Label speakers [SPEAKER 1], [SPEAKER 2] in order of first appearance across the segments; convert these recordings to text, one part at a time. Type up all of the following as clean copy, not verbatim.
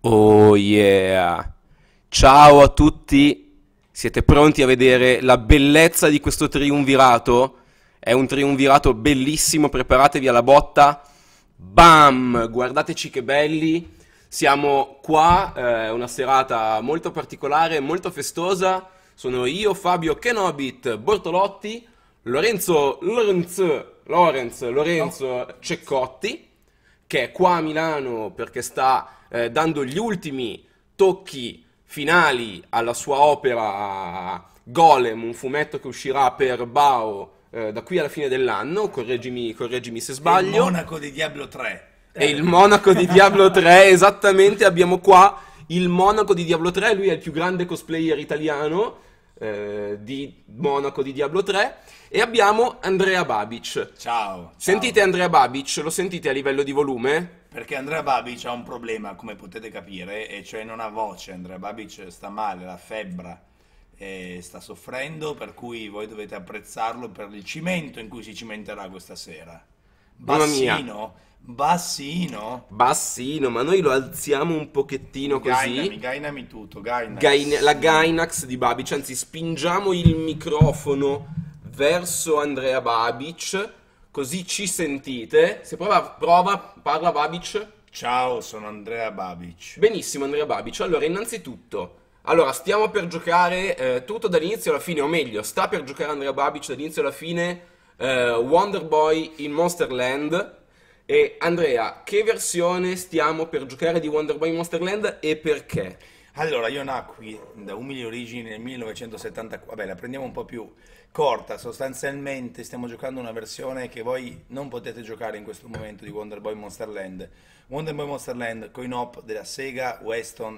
[SPEAKER 1] Oh yeah! Ciao a tutti! Siete pronti a vedere la bellezza di questo triumvirato? È un triumvirato bellissimo, preparatevi alla botta. Bam! Guardateci che belli! Siamo qua, è una serata molto particolare, molto festosa. Sono io, Fabio Kenobit Bortolotti, Lorenzo Ceccotti, che è qua a Milano perché sta dando gli ultimi tocchi finali alla sua opera Golem, un fumetto che uscirà per Bao da qui alla fine dell'anno, correggimi se
[SPEAKER 2] Il
[SPEAKER 1] sbaglio.
[SPEAKER 2] monaco di Diablo 3.
[SPEAKER 1] E il monaco di Diablo 3, esattamente, abbiamo qua il monaco di Diablo 3, lui è il più grande cosplayer italiano di monaco di Diablo 3, e abbiamo Andrea Babic.
[SPEAKER 2] Ciao.
[SPEAKER 1] Sentite Andrea Babic? Lo sentite a livello di volume?
[SPEAKER 2] Perché Andrea Babic ha un problema, come potete capire, e cioè non ha voce. Andrea Babic sta male, la febbre, e sta soffrendo, per cui voi dovete apprezzarlo per il cimento in cui si cimenterà questa sera.
[SPEAKER 1] Mamma mia.
[SPEAKER 2] Bassino.
[SPEAKER 1] Bassino, ma noi lo alziamo un pochettino così.
[SPEAKER 2] Gainami tutto, Gainax.
[SPEAKER 1] La Gainax di Babic, anzi spingiamo il microfono verso Andrea Babic, così ci sentite. Se prova, parla Babic.
[SPEAKER 2] Ciao, sono Andrea Babic.
[SPEAKER 1] Benissimo Andrea Babic, allora innanzitutto, stiamo per giocare tutto dall'inizio alla fine, o meglio, sta per giocare Andrea Babic dall'inizio alla fine Wonder Boy in Monsterland. E Andrea, che versione stiamo per giocare di Wonder Boy in Monsterland e perché?
[SPEAKER 2] Allora, io nacqui da umili origini nel 1974, vabbè, la prendiamo un po' più corta, sostanzialmente stiamo giocando una versione che voi non potete giocare in questo momento di Wonder Boy Monsterland. Wonder Boy Monsterland, coin-op della Sega Weston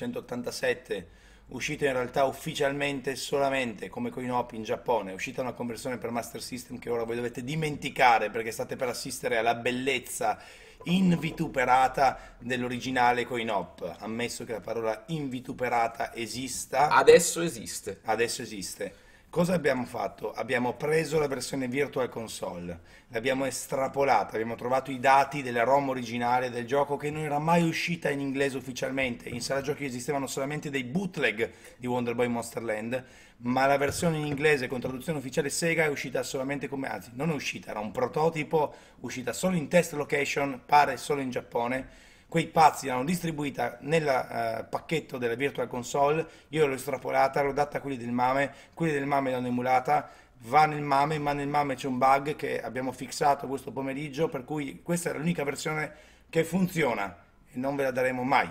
[SPEAKER 2] 1987, uscita in realtà ufficialmente solamente come coin-op in Giappone, è uscita una conversione per Master System che ora voi dovete dimenticare perché state per assistere alla bellezza invituperata dell'originale coin-op, ammesso che la parola invituperata esista.
[SPEAKER 1] Adesso esiste.
[SPEAKER 2] Adesso esiste. Cosa abbiamo fatto? Abbiamo preso la versione Virtual Console, l'abbiamo estrapolata, abbiamo trovato i dati della ROM originale del gioco che non era mai uscita in inglese ufficialmente. In sala giochi esistevano solamente dei bootleg di Wonder Boy Monsterland, ma la versione in inglese con traduzione ufficiale Sega è uscita solamente come, anzi non è uscita, era un prototipo, uscita solo in test location, pare solo in Giappone. Quei pazzi l'hanno distribuita nel pacchetto della Virtual Console, io l'ho estrapolata, l'ho data a quelli del MAME l'hanno emulata, va nel MAME, ma nel MAME c'è un bug che abbiamo fissato questo pomeriggio, per cui questa è l'unica versione che funziona e non ve la daremo mai.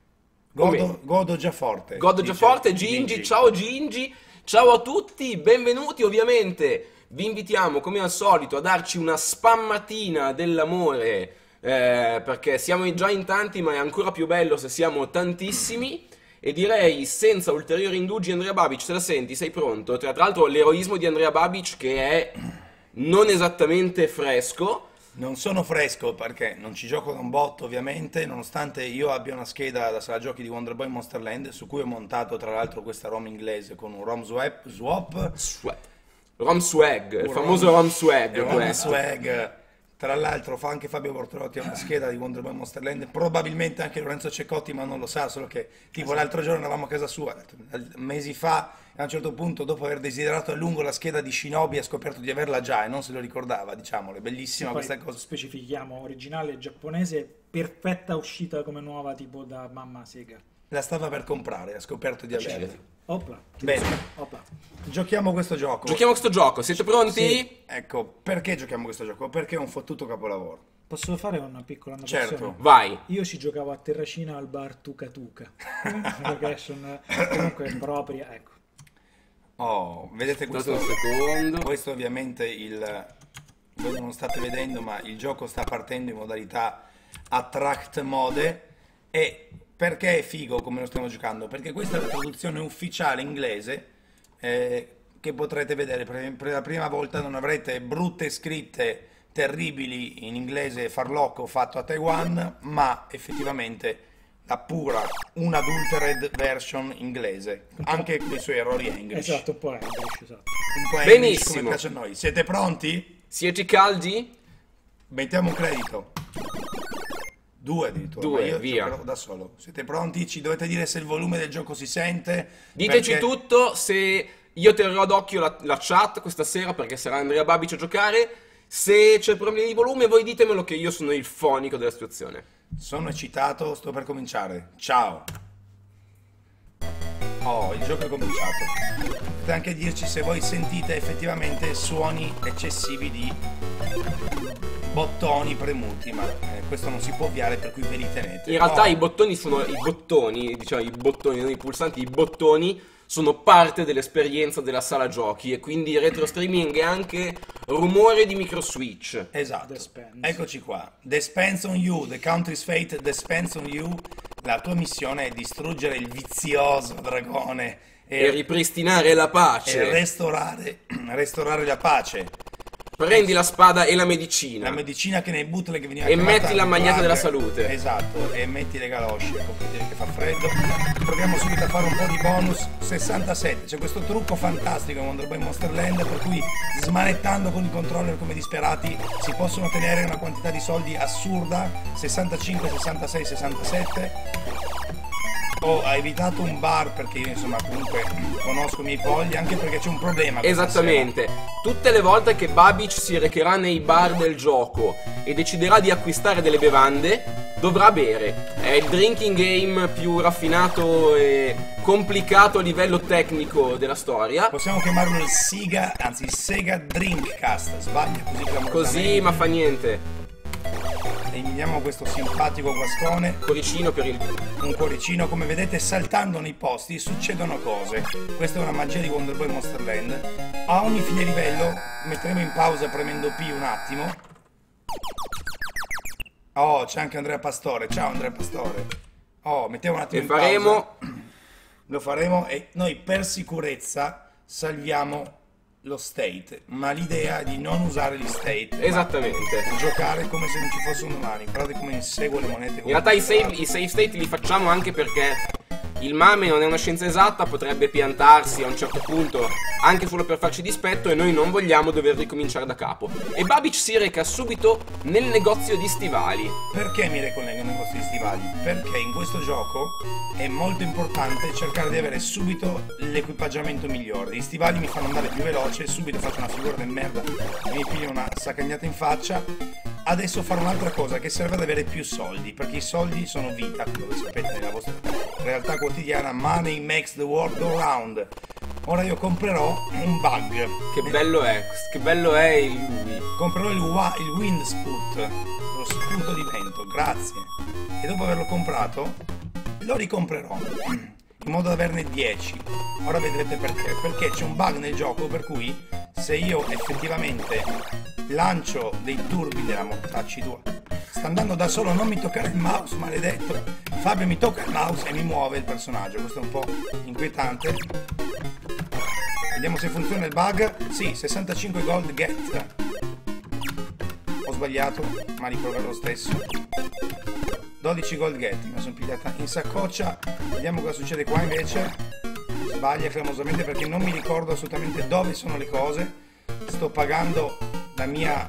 [SPEAKER 2] Godo già forte.
[SPEAKER 1] Godo già forte, Gingi, ciao Gingi, ciao a tutti, benvenuti ovviamente. Vi invitiamo come al solito a darci una spammatina dell'amore. Perché siamo già in tanti, ma è ancora più bello se siamo tantissimi. E direi senza ulteriori indugi, Andrea Babic, te la senti? Sei pronto? Tra l'altro l'eroismo di Andrea Babic che è non esattamente fresco.
[SPEAKER 2] Non sono fresco perché non ci gioco da un botto ovviamente, nonostante io abbia una scheda da sala giochi di Wonder Boy Monsterland su cui ho montato tra l'altro questa ROM inglese con un ROM swap.
[SPEAKER 1] ROM swag, il famoso ROM swag.
[SPEAKER 2] ROM swag. Tra l'altro fa anche Fabio Bortolotti una scheda di Wonder Boy Monsterland, probabilmente anche Lorenzo Ceccotti, ma non lo sa, solo che tipo l'altro giorno eravamo a casa sua, mesi fa, e a un certo punto dopo aver desiderato a lungo la scheda di Shinobi ha scoperto di averla già e non se lo ricordava, diciamolo, è bellissima
[SPEAKER 3] Sì,
[SPEAKER 2] questa
[SPEAKER 3] poi
[SPEAKER 2] cosa.
[SPEAKER 3] specifichiamo originale giapponese, perfetta uscita come nuova tipo da mamma Sega.
[SPEAKER 2] La stava per comprare, ha scoperto di averla.
[SPEAKER 3] Opla.
[SPEAKER 2] Bene,
[SPEAKER 3] Opla.
[SPEAKER 2] giochiamo questo gioco.
[SPEAKER 1] Giochiamo questo gioco, siete pronti?
[SPEAKER 2] Sì, ecco, perché giochiamo questo gioco? Perché è un fottuto capolavoro.
[SPEAKER 3] Posso fare una piccola annotazione?
[SPEAKER 2] Certo.
[SPEAKER 1] Vai.
[SPEAKER 3] Io ci giocavo a Terracina al bar Tuca Tuca. Location comunque propria, ecco.
[SPEAKER 2] Oh, vedete
[SPEAKER 1] Aspettate
[SPEAKER 2] questo?
[SPEAKER 1] un secondo.
[SPEAKER 2] Questo ovviamente voi non lo state vedendo, ma il gioco sta partendo in modalità attract mode. E perché è figo come lo stiamo giocando? Perché questa è la traduzione ufficiale inglese che potrete vedere per la prima volta. Non avrete brutte scritte terribili in inglese farlocco fatto a Taiwan, ma effettivamente la pura unadulterated version inglese, anche con i suoi errori English.
[SPEAKER 3] Esatto, un po' English, esatto.
[SPEAKER 2] Un po' English
[SPEAKER 1] Benissimo.
[SPEAKER 2] come piace a noi. Siete pronti?
[SPEAKER 1] Siete caldi?
[SPEAKER 2] Mettiamo un credito. 2 addirittura.
[SPEAKER 1] Due,
[SPEAKER 2] ma io
[SPEAKER 1] via.
[SPEAKER 2] giocherò da solo. Siete pronti? Ci dovete dire se il volume del gioco si sente.
[SPEAKER 1] Diteci
[SPEAKER 2] perché-
[SPEAKER 1] tutto, se io terrò d'occhio la chat questa sera perché sarà Andrea Babic a giocare. Se c'è problemi di volume, voi ditemelo che io sono il fonico della situazione.
[SPEAKER 2] Sono eccitato, sto per cominciare. Ciao. Oh, il gioco è cominciato. Potete anche dirci se voi sentite effettivamente suoni eccessivi di bottoni premuti, ma questo non si può ovviare, per cui ve li tenete.
[SPEAKER 1] In realtà
[SPEAKER 2] Oh,
[SPEAKER 1] i bottoni sono i bottoni, diciamo i bottoni, non i pulsanti, i bottoni sono parte dell'esperienza della sala giochi e quindi il retro streaming è anche rumore di micro switch.
[SPEAKER 2] esatto.
[SPEAKER 3] Dispense.
[SPEAKER 2] Eccoci qua. Despends on you, the country's fate despends on you. La tua missione è distruggere il vizioso dragone
[SPEAKER 1] E ripristinare la
[SPEAKER 2] e
[SPEAKER 1] pace.
[SPEAKER 2] restaurare la pace.
[SPEAKER 1] Prendi la spada e la medicina.
[SPEAKER 2] La medicina che nei bootleg veniva
[SPEAKER 1] E
[SPEAKER 2] chiamata
[SPEAKER 1] metti la maglietta
[SPEAKER 2] drug.
[SPEAKER 1] della salute.
[SPEAKER 2] Esatto, e metti le galosce, comprendere che fa freddo. Proviamo subito a fare un po' di bonus. 67, c'è questo trucco fantastico in Wonder Boy Monster Land per cui smanettando con il controller come disperati si possono ottenere una quantità di soldi assurda. 65, 66, 67. Ho evitato un bar perché io insomma comunque conosco i miei polli, anche perché c'è un problema questa
[SPEAKER 1] Esattamente. Tutte le volte che Babic si recherà nei bar del gioco e deciderà di acquistare delle bevande, dovrà bere. È il drinking game più raffinato e complicato a livello tecnico della storia.
[SPEAKER 2] Possiamo chiamarlo il Sega, anzi il Sega Dreamcast, sbaglia così clamorosamente.
[SPEAKER 1] Così, ma fa niente.
[SPEAKER 2] Eliminiamo questo simpatico guascone.
[SPEAKER 1] Cuoricino per il...
[SPEAKER 2] Un cuoricino, come vedete saltando nei posti succedono cose. Questa è una magia di Wonder Boy Monster Land. A ogni fine livello metteremo in pausa premendo P un attimo. Oh, c'è anche Andrea Pastore. Ciao Andrea Pastore. Oh, mettiamo un attimo
[SPEAKER 1] E
[SPEAKER 2] in
[SPEAKER 1] faremo...
[SPEAKER 2] pausa. Lo faremo e noi per sicurezza salviamo lo state, ma l'idea è di non usare gli state, ma
[SPEAKER 1] Esattamente.
[SPEAKER 2] giocare come se non ci fosse un domani. Guardate come inseguo le monete.
[SPEAKER 1] In realtà i save state li facciamo anche perché il mame non è una scienza esatta, potrebbe piantarsi a un certo punto anche solo per farci dispetto e noi non vogliamo dover ricominciare da capo. E Babic si reca subito nel negozio di stivali.
[SPEAKER 2] Perché mi ricollego nei vostri stivali? Perché in questo gioco è molto importante cercare di avere subito l'equipaggiamento migliore. Gli stivali mi fanno andare più veloce, subito faccio una figura del merda e mi piglio una saccagnata in faccia. Adesso farò un'altra cosa che serve ad avere più soldi, perché i soldi sono vita, come voi sapete nella vostra realtà quotidiana. Money makes the world go round. Ora io comprerò un bug.
[SPEAKER 1] Che bello è lui.
[SPEAKER 2] Comprerò il wind spout, lo sputo di vento, grazie. E dopo averlo comprato, lo ricomprerò in modo da averne 10. Ora vedrete perché. Perché c'è un bug nel gioco per cui se io effettivamente lancio dei turbi della mortacci tua, sta andando da solo, non mi toccare il mouse, maledetto. Fabio mi tocca il mouse e mi muove il personaggio. Questo è un po' inquietante. Vediamo se funziona il bug. Sì, 65 gold get. Ho sbagliato, ma riproverò lo stesso. 12 gold get, me la sono pigliata in saccoccia. Vediamo cosa succede qua invece. Sbaglia clamorosamente perché non mi ricordo assolutamente dove sono le cose. Sto pagando la mia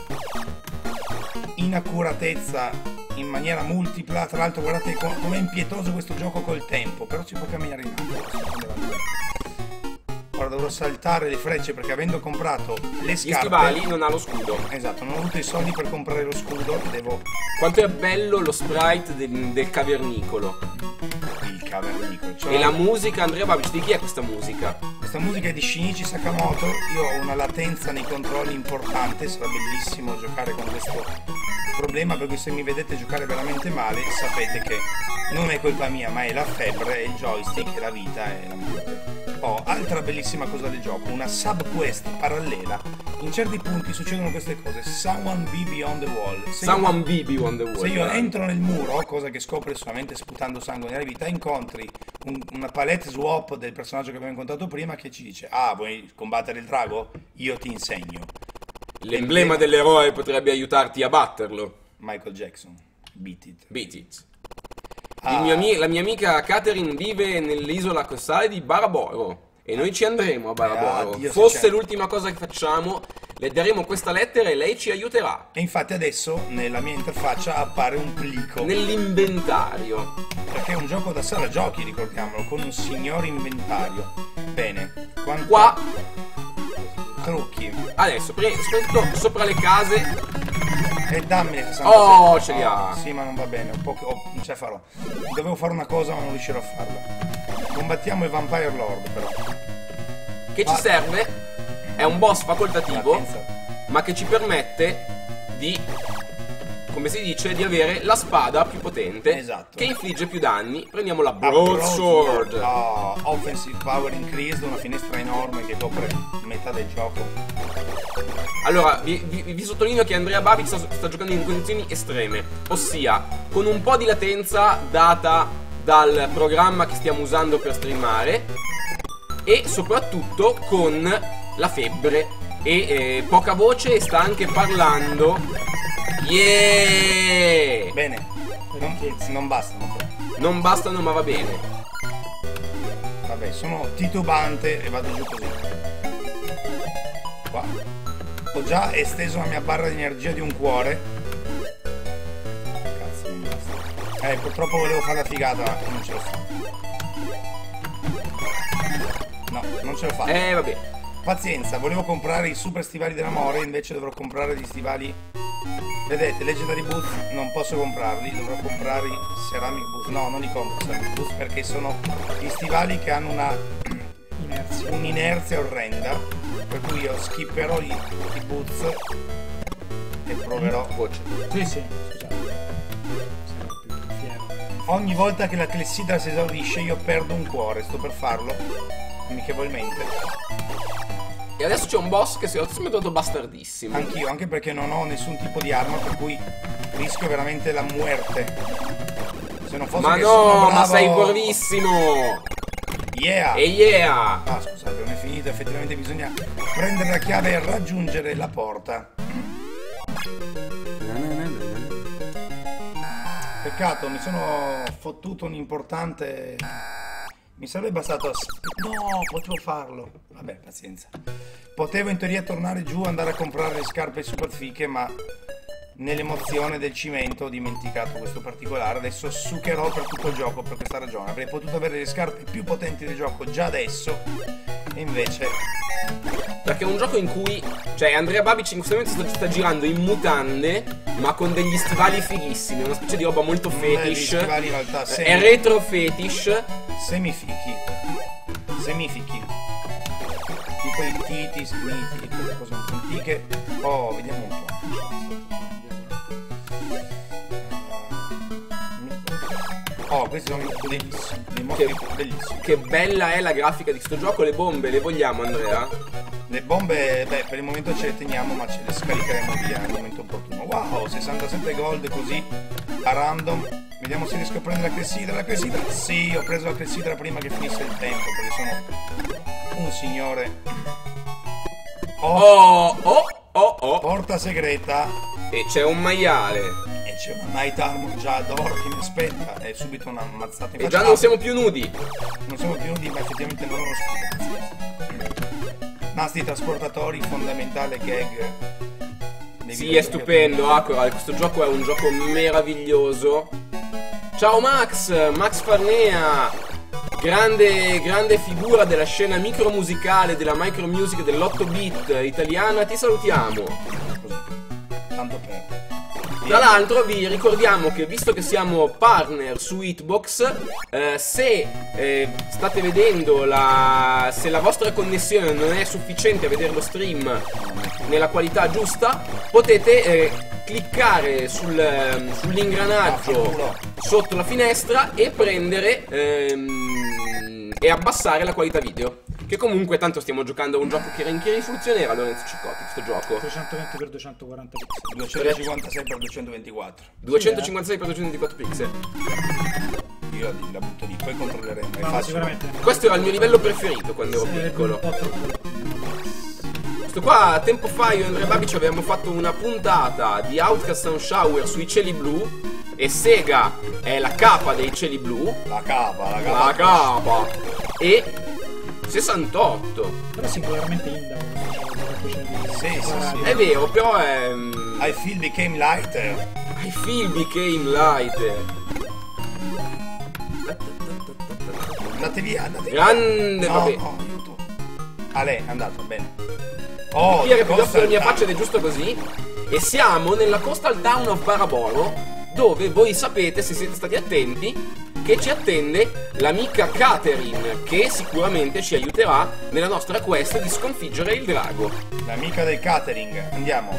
[SPEAKER 2] inaccuratezza in maniera multipla. Tra l'altro guardate com'è impietoso questo gioco col tempo, però si può camminare in alto. Ora dovrò saltare le frecce perché avendo comprato le
[SPEAKER 1] Gli
[SPEAKER 2] scarpe,
[SPEAKER 1] stivali non ha lo scudo.
[SPEAKER 2] esatto, non ho avuto i soldi per comprare lo scudo. Devo
[SPEAKER 1] Quanto è bello lo sprite del cavernicolo.
[SPEAKER 2] il cavernicolo, cioè,
[SPEAKER 1] E la musica, Andrea Babic, di chi è questa musica?
[SPEAKER 2] questa musica è di Shinichi Sakamoto. Io ho una latenza nei controlli importante, sarà bellissimo giocare con questo problema, perché se mi vedete giocare veramente male sapete che non è colpa mia, ma è la febbre, è il joystick, è la vita, è la morte. Altra bellissima cosa del gioco, una subquest parallela. In certi punti succedono queste cose. Someone be beyond the wall.
[SPEAKER 1] Someone be on the wall.
[SPEAKER 2] Se io entro nel muro, cosa che scopri solamente sputando sangue nella vita, incontri una palette swap del personaggio che abbiamo incontrato prima che ci dice: ah, vuoi combattere il drago? Io ti insegno.
[SPEAKER 1] L'emblema dell'eroe potrebbe aiutarti a batterlo.
[SPEAKER 2] Michael Jackson, beat it.
[SPEAKER 1] Beat it.
[SPEAKER 2] Ah.
[SPEAKER 1] La mia amica Catherine vive nell'isola costale di Baraboro e noi ci andremo a Baraboro.
[SPEAKER 2] Dio, se
[SPEAKER 1] Fosse
[SPEAKER 2] c'è.
[SPEAKER 1] l'ultima cosa che facciamo, le daremo questa lettera e lei ci aiuterà.
[SPEAKER 2] E infatti adesso nella mia interfaccia appare un plico.
[SPEAKER 1] Nell'inventario.
[SPEAKER 2] Perché è un gioco da sala giochi, ricordiamolo, con un signor inventario. Bene.
[SPEAKER 1] Qua.
[SPEAKER 2] Trucchi.
[SPEAKER 1] Adesso, soprattutto sopra le case.
[SPEAKER 2] E dammi le 67.
[SPEAKER 1] Oh, ce li ha.
[SPEAKER 2] Sì, ma non va bene. Un po' non ce la farò. Dovevo fare una cosa, ma non riuscirò a farla. Combattiamo il Vampire Lord, però.
[SPEAKER 1] Che ci serve? È un boss facoltativo,
[SPEAKER 2] Pensa.
[SPEAKER 1] ma che ci permette di, come si dice, di avere la spada più potente,
[SPEAKER 2] Esatto.
[SPEAKER 1] che infligge più danni. Prendiamo la Broadsword.
[SPEAKER 2] Offensive Power Increased, una finestra enorme che copre metà del gioco.
[SPEAKER 1] Allora, vi sottolineo che Andrea Babic sta giocando in condizioni estreme, ossia con un po' di latenza data dal programma che stiamo usando per streamare e soprattutto con la febbre e poca voce, e sta anche parlando. Yeah!
[SPEAKER 2] Bene, non bastano.
[SPEAKER 1] Non bastano, ma va bene.
[SPEAKER 2] Vabbè, sono titubante e vado giù così. Qua. Ho già esteso la mia barra di energia di un cuore. Cazzo, non basta. Purtroppo volevo fare la figata, ma non ce l'ho fatta. No, non ce l'ho fatta.
[SPEAKER 1] Vabbè.
[SPEAKER 2] Pazienza, volevo comprare i super stivali dell'amore, invece dovrò comprare gli stivali. Vedete, Legendary Boots non posso comprarli, dovrò comprare i Ceramic Boots. No, non li compro Ceramic Boots perché sono gli stivali che hanno un'inerzia orrenda. Per cui io skipperò i boots e proverò.
[SPEAKER 1] Voce.
[SPEAKER 3] Sì, scusate. Sarò più fiero.
[SPEAKER 2] Ogni volta che la clessidra si esaurisce io perdo un cuore, sto per farlo amichevolmente.
[SPEAKER 1] E adesso c'è un boss che si è sembrato bastardissimo.
[SPEAKER 2] Anch'io, anche perché non ho nessun tipo di arma, per cui rischio veramente la muerte. Se non fosse
[SPEAKER 1] Ma
[SPEAKER 2] che
[SPEAKER 1] no,
[SPEAKER 2] sono bravo...
[SPEAKER 1] ma sei bravissimo!
[SPEAKER 2] Yeah!
[SPEAKER 1] E yeah!
[SPEAKER 2] Ah, scusate, non è finito, effettivamente bisogna prendere la chiave e raggiungere la porta. Peccato, mi sono fottuto un importante... Mi sarebbe bastato... No, potevo farlo. Vabbè, pazienza. Potevo in teoria tornare giù, andare a comprare le scarpe super fiche, ma nell'emozione del cimento ho dimenticato questo particolare. Adesso succherò per tutto il gioco per questa ragione. Avrei potuto avere le scarpe più potenti del gioco già adesso, e invece...
[SPEAKER 1] Perché è un gioco in cui, cioè, Andrea Babic in questo momento sta girando in mutande, ma con degli stivali fighissimi, una specie di roba molto fetish.
[SPEAKER 2] Stivali in realtà
[SPEAKER 1] è retro fetish.
[SPEAKER 2] Semifichi. Tipo i titi, smiti, quelle cose un po' antiche. Oh, vediamo un po'. Oh, questi sono bellissimi. Dei mostri bellissimi.
[SPEAKER 1] Che bella è la grafica di sto gioco. Le bombe le vogliamo, Andrea?
[SPEAKER 2] Le bombe, beh, per il momento ce le teniamo, ma ce le scaricheremo via nel momento opportuno. Wow, 67 gold così a random. Vediamo se riesco a prendere la clessidra. Sì, ho preso la clessidra prima che finisse il tempo, perché sono un signore.
[SPEAKER 1] Oh.
[SPEAKER 2] Porta segreta.
[SPEAKER 1] E c'è un maiale.
[SPEAKER 2] E c'è una Night Armor già d'oro che mi aspetta. E subito una ammazzata in
[SPEAKER 1] E
[SPEAKER 2] faccia.
[SPEAKER 1] già non siamo più nudi.
[SPEAKER 2] Non siamo più nudi, ma effettivamente non ho lo scudo. Nastri trasportatori, fondamentale gag.
[SPEAKER 1] Sì, è stupendo, Acora. Questo gioco è un gioco meraviglioso. Ciao Max Farnea, grande figura della scena micromusicale, della micromusic dell'8-bit italiana, ti salutiamo.
[SPEAKER 2] Tanto per...
[SPEAKER 1] Tra l'altro vi ricordiamo che, visto che siamo partner su Hitbox, se state vedendo se la vostra connessione non è sufficiente a vedere lo stream nella qualità giusta, potete cliccare sull'ingranaggio sotto la finestra e prendere e abbassare la qualità video. Che comunque tanto stiamo giocando a un gioco che in che risoluzione era, Lorenzo Ciccotti, questo gioco?
[SPEAKER 3] 320x240 pixel.
[SPEAKER 2] 256x224.
[SPEAKER 1] 256x224 pixel.
[SPEAKER 2] Io la butto lì, poi controlleremo. È
[SPEAKER 3] No,
[SPEAKER 2] facile.
[SPEAKER 3] sicuramente.
[SPEAKER 1] Questo era il mio livello preferito quando ero piccolo.
[SPEAKER 3] Un po' troppo.
[SPEAKER 1] Questo qua, tempo fa io e Andrea Babic avevamo fatto una puntata di Outcast Sun Shower sui cieli blu. E Sega è la capa dei cieli blu.
[SPEAKER 2] La capa.
[SPEAKER 1] La capa. E 68.
[SPEAKER 3] Però singolarmente Inda. specie di
[SPEAKER 2] Sì.
[SPEAKER 1] È vero, però è...
[SPEAKER 2] I feel became lighter.
[SPEAKER 1] I feel became lighter.
[SPEAKER 2] Andate via.
[SPEAKER 1] Grande,
[SPEAKER 2] no,
[SPEAKER 1] vabbè.
[SPEAKER 2] no, aiuto. Ale, è andato, bene. Oh,
[SPEAKER 1] Dire più la mia
[SPEAKER 2] Town.
[SPEAKER 1] faccia ed è giusto così. E siamo nella coastal town of Baraboro, dove voi sapete, se siete stati attenti, che ci attende l'amica Catherine, che sicuramente ci aiuterà nella nostra quest di sconfiggere il drago.
[SPEAKER 2] L'amica del catering, andiamo.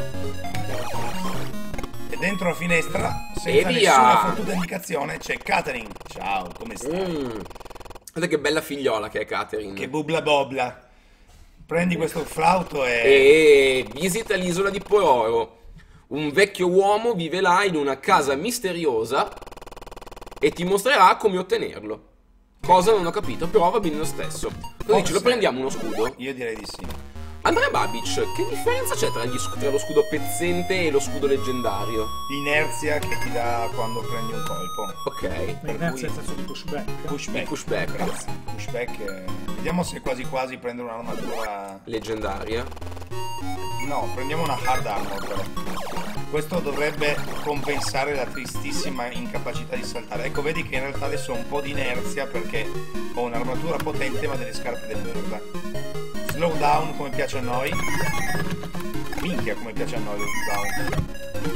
[SPEAKER 2] E dentro la finestra, senza
[SPEAKER 1] E via.
[SPEAKER 2] nessuna fottuta indicazione, c'è Catherine. Ciao, come stai?
[SPEAKER 1] Guarda che bella figliola che è Catherine.
[SPEAKER 2] Che bubla bobla. Prendi questo flauto
[SPEAKER 1] E visita l'isola di Pororo. Un vecchio uomo vive là in una casa misteriosa e ti mostrerà come ottenerlo. Cosa non ho capito, però va bene lo stesso. Cosa dici, lo prendiamo uno scudo?
[SPEAKER 2] Io direi di sì.
[SPEAKER 1] Andrea Babic, che differenza c'è tra lo scudo pezzente e lo scudo leggendario?
[SPEAKER 2] L'inerzia che ti dà quando prendi un colpo.
[SPEAKER 1] Ok.
[SPEAKER 3] L'inerzia nel senso di pushback.
[SPEAKER 2] Pushback.
[SPEAKER 1] Pushback.
[SPEAKER 2] Grazie. Pushback. Vediamo se quasi quasi prendere un'armatura.
[SPEAKER 1] Leggendaria.
[SPEAKER 2] No, prendiamo una hard armor però. Questo dovrebbe compensare la tristissima incapacità di saltare. Ecco, vedi che in realtà adesso ho un po' di inerzia perché ho un'armatura potente ma delle scarpe del merda. Slow down come piace a noi. Minchia come piace a noi lo slow down.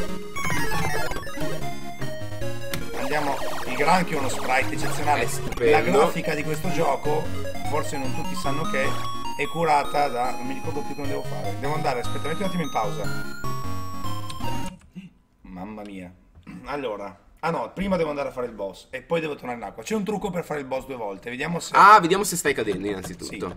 [SPEAKER 2] Andiamo. Il granchio è uno sprite eccezionale.
[SPEAKER 1] È stupendo.
[SPEAKER 2] La grafica di questo gioco, forse non tutti sanno che è curata da... non mi ricordo più come devo fare. Devo andare, aspetta, metti un attimo in pausa. Mamma mia. Allora, ah no, prima devo andare a fare il boss e poi devo tornare in acqua. C'è un trucco per fare il boss 2 volte, vediamo se...
[SPEAKER 1] Ah, vediamo se stai cadendo innanzitutto.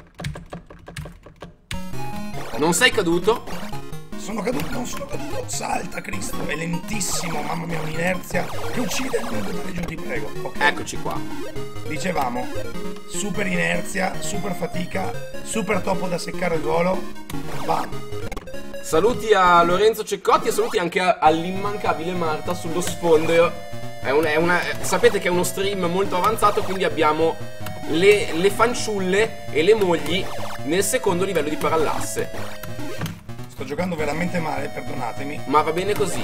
[SPEAKER 1] Non sei caduto?
[SPEAKER 2] Sono caduto, non sono caduto. Salta, Cristo, è lentissimo, mamma mia, un'inerzia che uccide. Non buttare giù, ti prego. Ok.
[SPEAKER 1] Eccoci qua.
[SPEAKER 2] Dicevamo, super inerzia, super fatica, super topo da seccare al volo. Bam.
[SPEAKER 1] Saluti a Lorenzo Ceccotti e saluti anche all'immancabile Marta sullo sfondo. Sapete che è uno stream molto avanzato, quindi abbiamo le fanciulle e le mogli nel secondo livello di parallasse.
[SPEAKER 2] Sto giocando veramente male, perdonatemi.
[SPEAKER 1] Ma va bene così.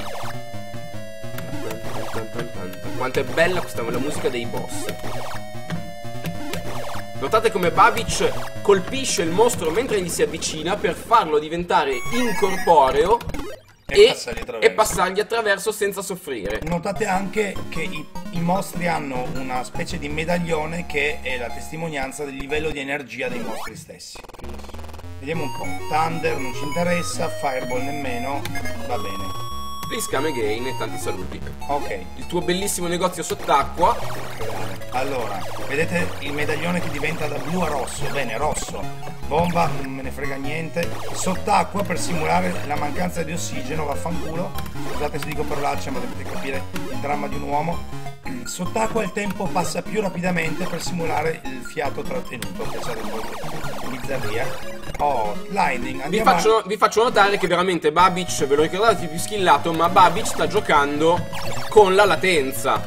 [SPEAKER 1] Quanto è bella la musica dei boss. Notate come Babic colpisce il mostro mentre gli si avvicina per farlo diventare incorporeo e passargli attraverso senza soffrire.
[SPEAKER 2] Notate anche che i mostri hanno una specie di medaglione che è la testimonianza del livello di energia dei mostri stessi. Vediamo un po'. Thunder non ci interessa, Fireball nemmeno, va bene.
[SPEAKER 1] Please come again e tanti saluti.
[SPEAKER 2] Ok.
[SPEAKER 1] Il tuo bellissimo negozio sott'acqua.
[SPEAKER 2] Allora, vedete il medaglione che diventa da blu a rosso. Bene, rosso. Bomba, non me ne frega niente. Sott'acqua per simulare la mancanza di ossigeno, vaffanculo. Scusate se dico parolacce, ma dovete capire il dramma di un uomo. Sott'acqua il tempo passa più rapidamente per simulare il fiato trattenuto. Pensate un po' di bizzarria. Oh, Lightning, andiamo
[SPEAKER 1] Vi faccio notare che veramente Babic, ve lo ricordate più skillato, ma Babic sta giocando con la latenza.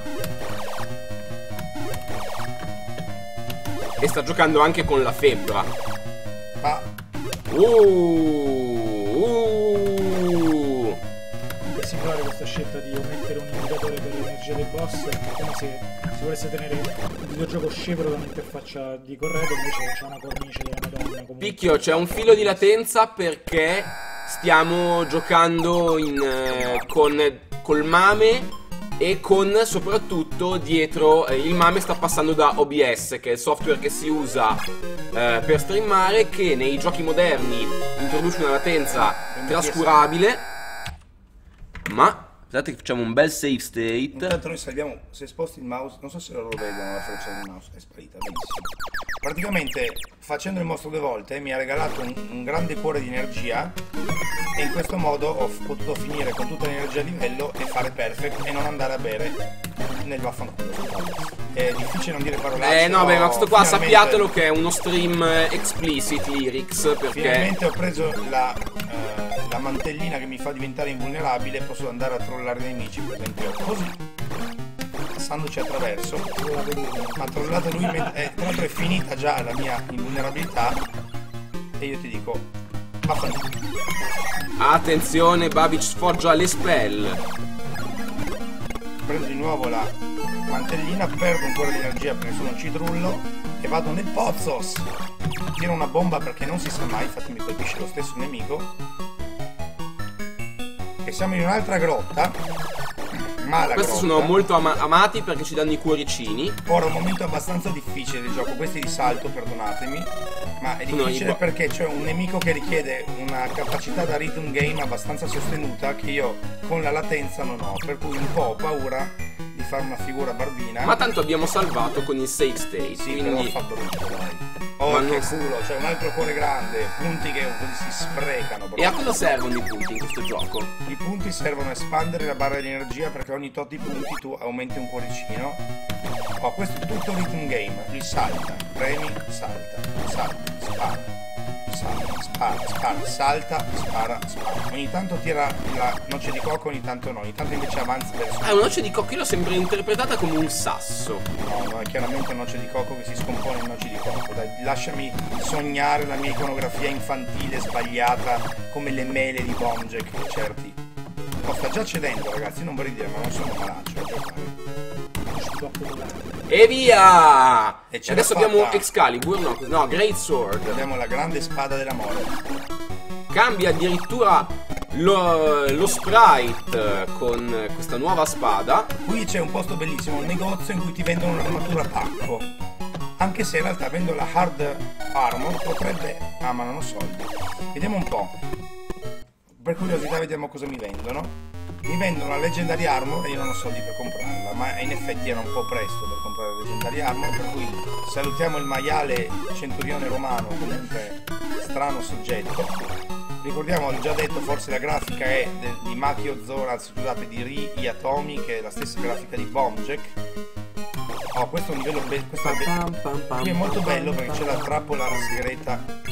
[SPEAKER 1] E sta giocando anche con la febbra.
[SPEAKER 2] Ah,
[SPEAKER 3] Comunque singolare questa scelta di omettere un indicatore per l'energia del boss, è come se si volesse tenere il videogioco scevro da un'interfaccia di corredo, invece c'è una cornice della Madonna. Comunque.
[SPEAKER 1] Picchio, c'è un filo di latenza perché stiamo giocando col MAME e con soprattutto dietro il MAME sta passando da OBS, che è il software che si usa per streamare, che nei giochi moderni introduce una latenza trascurabile. Ma guardate che facciamo un bel save state.
[SPEAKER 2] intanto noi salviamo, se sposti il mouse, non so se loro vedono la freccia del mouse, è sparita, benissimo. Praticamente facendo il mostro 2 volte mi ha regalato un grande cuore di energia e in questo modo ho potuto finire con tutta l'energia a livello e fare perfect e non andare a bere nel vaffanculo. È difficile non dire parolacce.
[SPEAKER 1] No, beh, ma questo qua
[SPEAKER 2] finalmente-
[SPEAKER 1] sappiatelo che è uno stream explicit lyrics, perché
[SPEAKER 2] Finalmente ho preso la mantellina che mi fa diventare invulnerabile e posso andare a trollare i nemici, per esempio così, passandoci attraverso. Ma trollato lui, tra l'altro è finita già la mia invulnerabilità e io ti dico
[SPEAKER 1] Attenzione, Babic sfoggia le spell.
[SPEAKER 2] Prendo di nuovo la mantellina, perdo ancora di energia perché sono un citrullo e vado nel Pozzos. Tiro una bomba perché non si sa mai, infatti mi colpisce lo stesso nemico. E siamo in un'altra grotta. Ma la
[SPEAKER 1] Questi
[SPEAKER 2] grotta,
[SPEAKER 1] sono molto amati perché ci danno i cuoricini.
[SPEAKER 2] ora un momento abbastanza difficile del gioco, questi di salto, perdonatemi, ma è difficile perché c'è un nemico che richiede una capacità da rhythm game abbastanza sostenuta che io con la latenza non ho, per cui un po' ho paura di fare una figura barbina.
[SPEAKER 1] Ma tanto abbiamo salvato con il save state,
[SPEAKER 2] sì,
[SPEAKER 1] quindi...
[SPEAKER 2] però fa brutto, dai. Oh,
[SPEAKER 1] Ma
[SPEAKER 2] che
[SPEAKER 1] non-
[SPEAKER 2] culo, c'è un altro cuore grande, punti che così si sprecano.
[SPEAKER 1] E a cosa servono i punti in questo gioco?
[SPEAKER 2] I punti servono a espandere la barra di energia perché ogni tot di punti tu aumenti un cuoricino. Oh, questo è tutto rhythm game. Il salta, premi, salta, spara, salta, spara. Ogni tanto tira la noce di cocco, ogni tanto no, ogni tanto invece avanza verso...
[SPEAKER 1] Ah, una noce di cocco, io l'ho sempre interpretata come un sasso.
[SPEAKER 2] No, è chiaramente una noce di cocco che si scompone in noci di cocco. Dai, lasciami sognare la mia iconografia infantile sbagliata come le mele di Bombjack che certi. Oh, sta già cedendo, ragazzi, non vorrei dire, ma non sono malaccio a giocare.
[SPEAKER 1] E via!
[SPEAKER 2] E ce
[SPEAKER 1] Adesso
[SPEAKER 2] l'ha
[SPEAKER 1] abbiamo
[SPEAKER 2] fatta.
[SPEAKER 1] Excalibur, no, Great Sword.
[SPEAKER 2] Abbiamo la grande spada dell'amore.
[SPEAKER 1] Cambia addirittura lo sprite con questa nuova spada.
[SPEAKER 2] Qui c'è un posto bellissimo, un negozio in cui ti vendono un'armatura a pacco. Anche se in realtà avendo la hard armor potrebbe... Ah, ma non ho soldi. Vediamo un po'. Per curiosità vediamo cosa mi vendono. Mi vendono la Legendary Armor e io non ho soldi per comprarla, ma in effetti era un po' presto per comprare la Legendary Armor, per cui salutiamo il maiale centurione romano, comunque strano soggetto. Ricordiamo, ho già detto, forse la grafica è di Makio Zora, scusate, di Ri Yatomi, che è la stessa grafica di Bombjack. Oh, questo è un livello bello, questo qui è molto bello perché c'è la trappola segreta.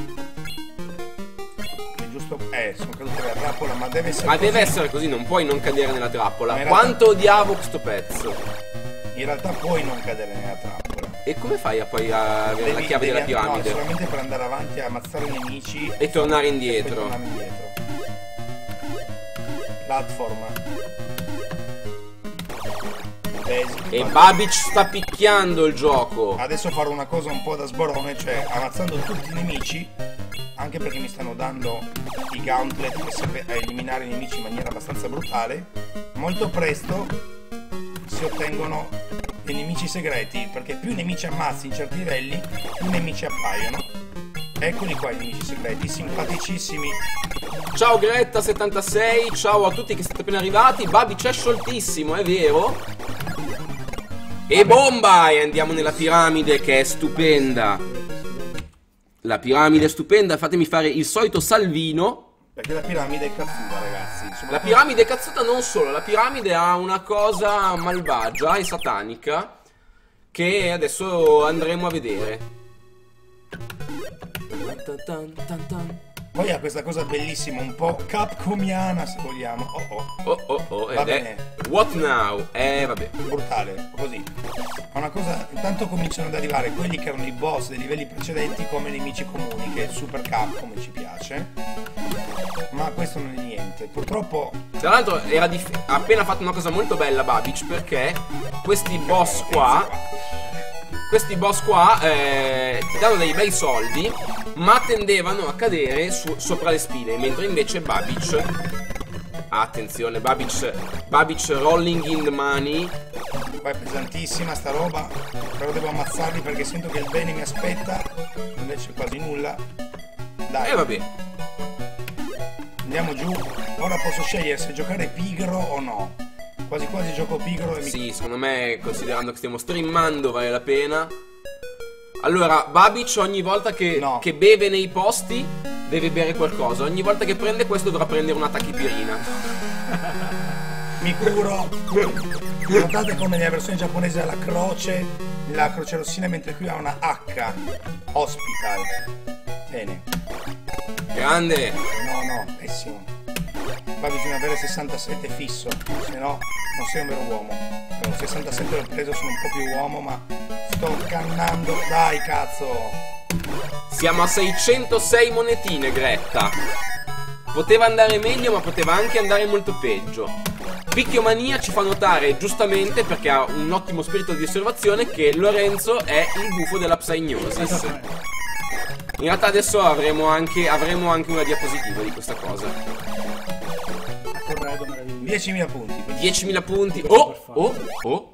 [SPEAKER 2] Sono caduto nella trappola, ma deve essere
[SPEAKER 1] Ma
[SPEAKER 2] così.
[SPEAKER 1] deve essere così, non puoi non cadere nella trappola.
[SPEAKER 2] Ma in realtà-
[SPEAKER 1] Quanto odiavo questo pezzo.
[SPEAKER 2] In realtà puoi non cadere nella trappola.
[SPEAKER 1] E come fai a poi a avere la chiave della
[SPEAKER 2] No,
[SPEAKER 1] piramide?
[SPEAKER 2] solamente per andare avanti a ammazzare i nemici
[SPEAKER 1] E tornare
[SPEAKER 2] e poi
[SPEAKER 1] indietro.
[SPEAKER 2] tornare indietro. Platform. Basic.
[SPEAKER 1] E Babic sta picchiando il gioco.
[SPEAKER 2] Adesso farò una cosa un po' da sborone, cioè ammazzando tutti i nemici, anche perché mi stanno dando i gauntlet che serve a eliminare i nemici in maniera abbastanza brutale. Molto presto si ottengono dei nemici segreti, perché più nemici ammazzi in certi livelli, più nemici appaiono. Eccoli qua i nemici segreti, simpaticissimi.
[SPEAKER 1] Ciao Gretta76, ciao a tutti che siete appena arrivati. Babic è scioltissimo, è vero? E bomba! E andiamo nella piramide che è stupenda. La piramide è stupenda, fatemi fare il solito salvino.
[SPEAKER 2] Perché la piramide è cazzuta, ragazzi.
[SPEAKER 1] La piramide è cazzuta non solo, la piramide ha una cosa malvagia e satanica che adesso andremo a vedere.
[SPEAKER 2] Poi ha questa cosa bellissima, un po' capcomiana se vogliamo.
[SPEAKER 1] Ed
[SPEAKER 2] Va
[SPEAKER 1] è
[SPEAKER 2] bene.
[SPEAKER 1] What now? Vabbè.
[SPEAKER 2] Brutale, così. Ma una cosa, intanto cominciano ad arrivare quelli che erano i boss dei livelli precedenti come nemici comuni, che è il Super Cap come ci piace. Ma questo non è niente. Purtroppo
[SPEAKER 1] Tra l'altro ha appena fatto una cosa molto bella Babic, perché questi boss qua ti danno dei bei soldi, ma tendevano a cadere sopra le spine, mentre invece Babic, attenzione, Babic rolling in the money.
[SPEAKER 2] qua è pesantissima sta roba, però devo ammazzarli perché sento che il bene mi aspetta, invece quasi nulla. Dai,
[SPEAKER 1] Vabbè.
[SPEAKER 2] andiamo giù. Ora posso scegliere se giocare pigro o no. Quasi quasi gioco pigro e mi...
[SPEAKER 1] Sì, secondo me, considerando che stiamo streamando, vale la pena. Allora, Babic ogni volta che beve nei posti deve bere qualcosa. Ogni volta che prende questo dovrà prendere una tachipirina.
[SPEAKER 2] Mi curo. Notate come nella versione giapponese ha la croce rossina, mentre qui ha una H. Hospital. Bene.
[SPEAKER 1] Grande.
[SPEAKER 2] No, pessimo. Qua bisogna avere 67 fisso, se no non sei un vero uomo. Allora, 67 l'ho preso, sono un po' più uomo, ma sto cannando. Dai, cazzo!
[SPEAKER 1] Siamo a 606 monetine, Gretta. Poteva andare meglio, ma poteva anche andare molto peggio. Picchiomania ci fa notare, giustamente, perché ha un ottimo spirito di osservazione, che Lorenzo è il gufo della Psygnosis.
[SPEAKER 3] Esattamente.
[SPEAKER 1] In realtà adesso avremo anche una diapositiva di questa cosa.
[SPEAKER 3] Corredo meraviglioso.
[SPEAKER 2] 10.000 punti.
[SPEAKER 1] 10.000 punti. Oh.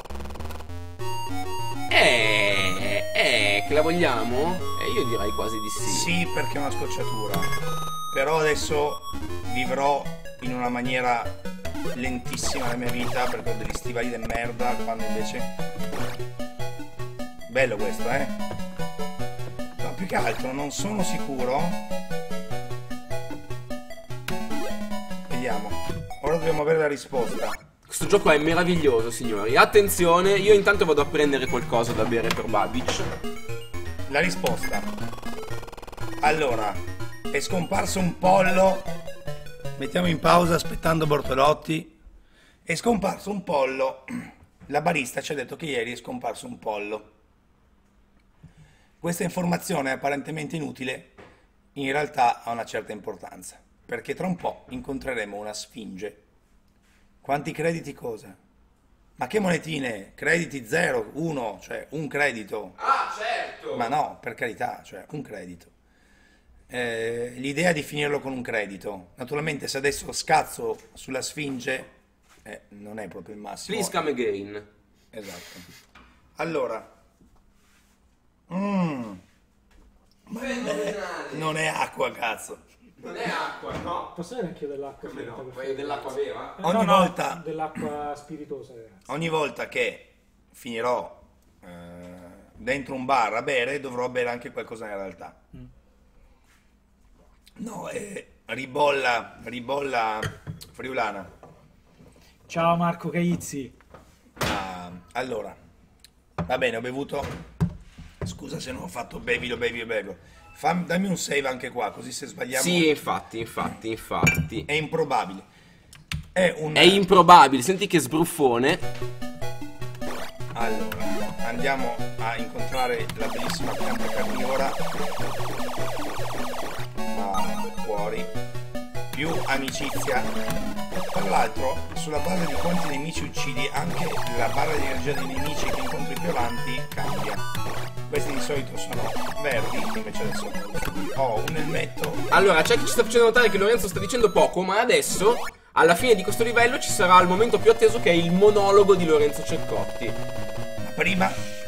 [SPEAKER 1] Che la vogliamo? Io direi quasi di sì.
[SPEAKER 2] Sì, perché è una scocciatura. Però adesso vivrò in una maniera lentissima la mia vita, perché ho degli stivali di merda, quando invece... Bello questo, eh? Ma più che altro non sono sicuro. Vediamo. Ora dobbiamo avere la risposta.
[SPEAKER 1] Questo gioco è meraviglioso, signori. Attenzione, io intanto vado a prendere qualcosa da bere per Babic.
[SPEAKER 2] La risposta. Allora, è scomparso un pollo. Mettiamo in pausa aspettando Bortolotti. È scomparso un pollo. La barista ci ha detto che ieri è scomparso un pollo. Questa informazione apparentemente inutile in realtà ha una certa importanza, perché tra un po' incontreremo una sfinge. Quanti crediti cosa? Ma che monetine? Crediti 0, 1, cioè un credito.
[SPEAKER 1] Ah, certo!
[SPEAKER 2] Ma no, per carità, cioè un credito. L'idea di finirlo con un credito. Naturalmente se adesso scazzo sulla sfinge, non è proprio il massimo.
[SPEAKER 1] Please come again.
[SPEAKER 2] Esatto. Allora. Ma non è acqua, cazzo.
[SPEAKER 1] Non è acqua, no?
[SPEAKER 3] Posso avere anche io dell'acqua?
[SPEAKER 1] Come no?
[SPEAKER 3] per
[SPEAKER 1] Vuoi
[SPEAKER 3] favore?
[SPEAKER 1] dell'acqua vera?
[SPEAKER 2] Ogni
[SPEAKER 3] No,
[SPEAKER 2] volta-
[SPEAKER 3] dell'acqua spiritosa, ragazzi.
[SPEAKER 2] Ogni volta che finirò dentro un bar a bere, dovrò bere anche qualcosa in realtà. No, ribolla friulana.
[SPEAKER 3] Ciao Marco Caizzi.
[SPEAKER 2] Allora, va bene, ho bevuto. Scusa se non ho fatto bevilo. Dammi un save anche qua, così se sbagliamo.
[SPEAKER 1] Sì, infatti.
[SPEAKER 2] È improbabile. È
[SPEAKER 1] improbabile, senti che sbruffone.
[SPEAKER 2] Allora, andiamo a incontrare la bellissima pianta carnivora. Fuori. Più amicizia. Tra l'altro, sulla base di quanti nemici uccidi, anche la barra di energia dei nemici che incontri più avanti cambia. Questi di solito sono verdi, invece adesso ho un elmetto.
[SPEAKER 1] Allora, c'è chi ci sta facendo notare che Lorenzo sta dicendo poco, ma adesso, alla fine di questo livello, ci sarà il momento più atteso, che è il monologo di Lorenzo Ceccotti.
[SPEAKER 2] Prima,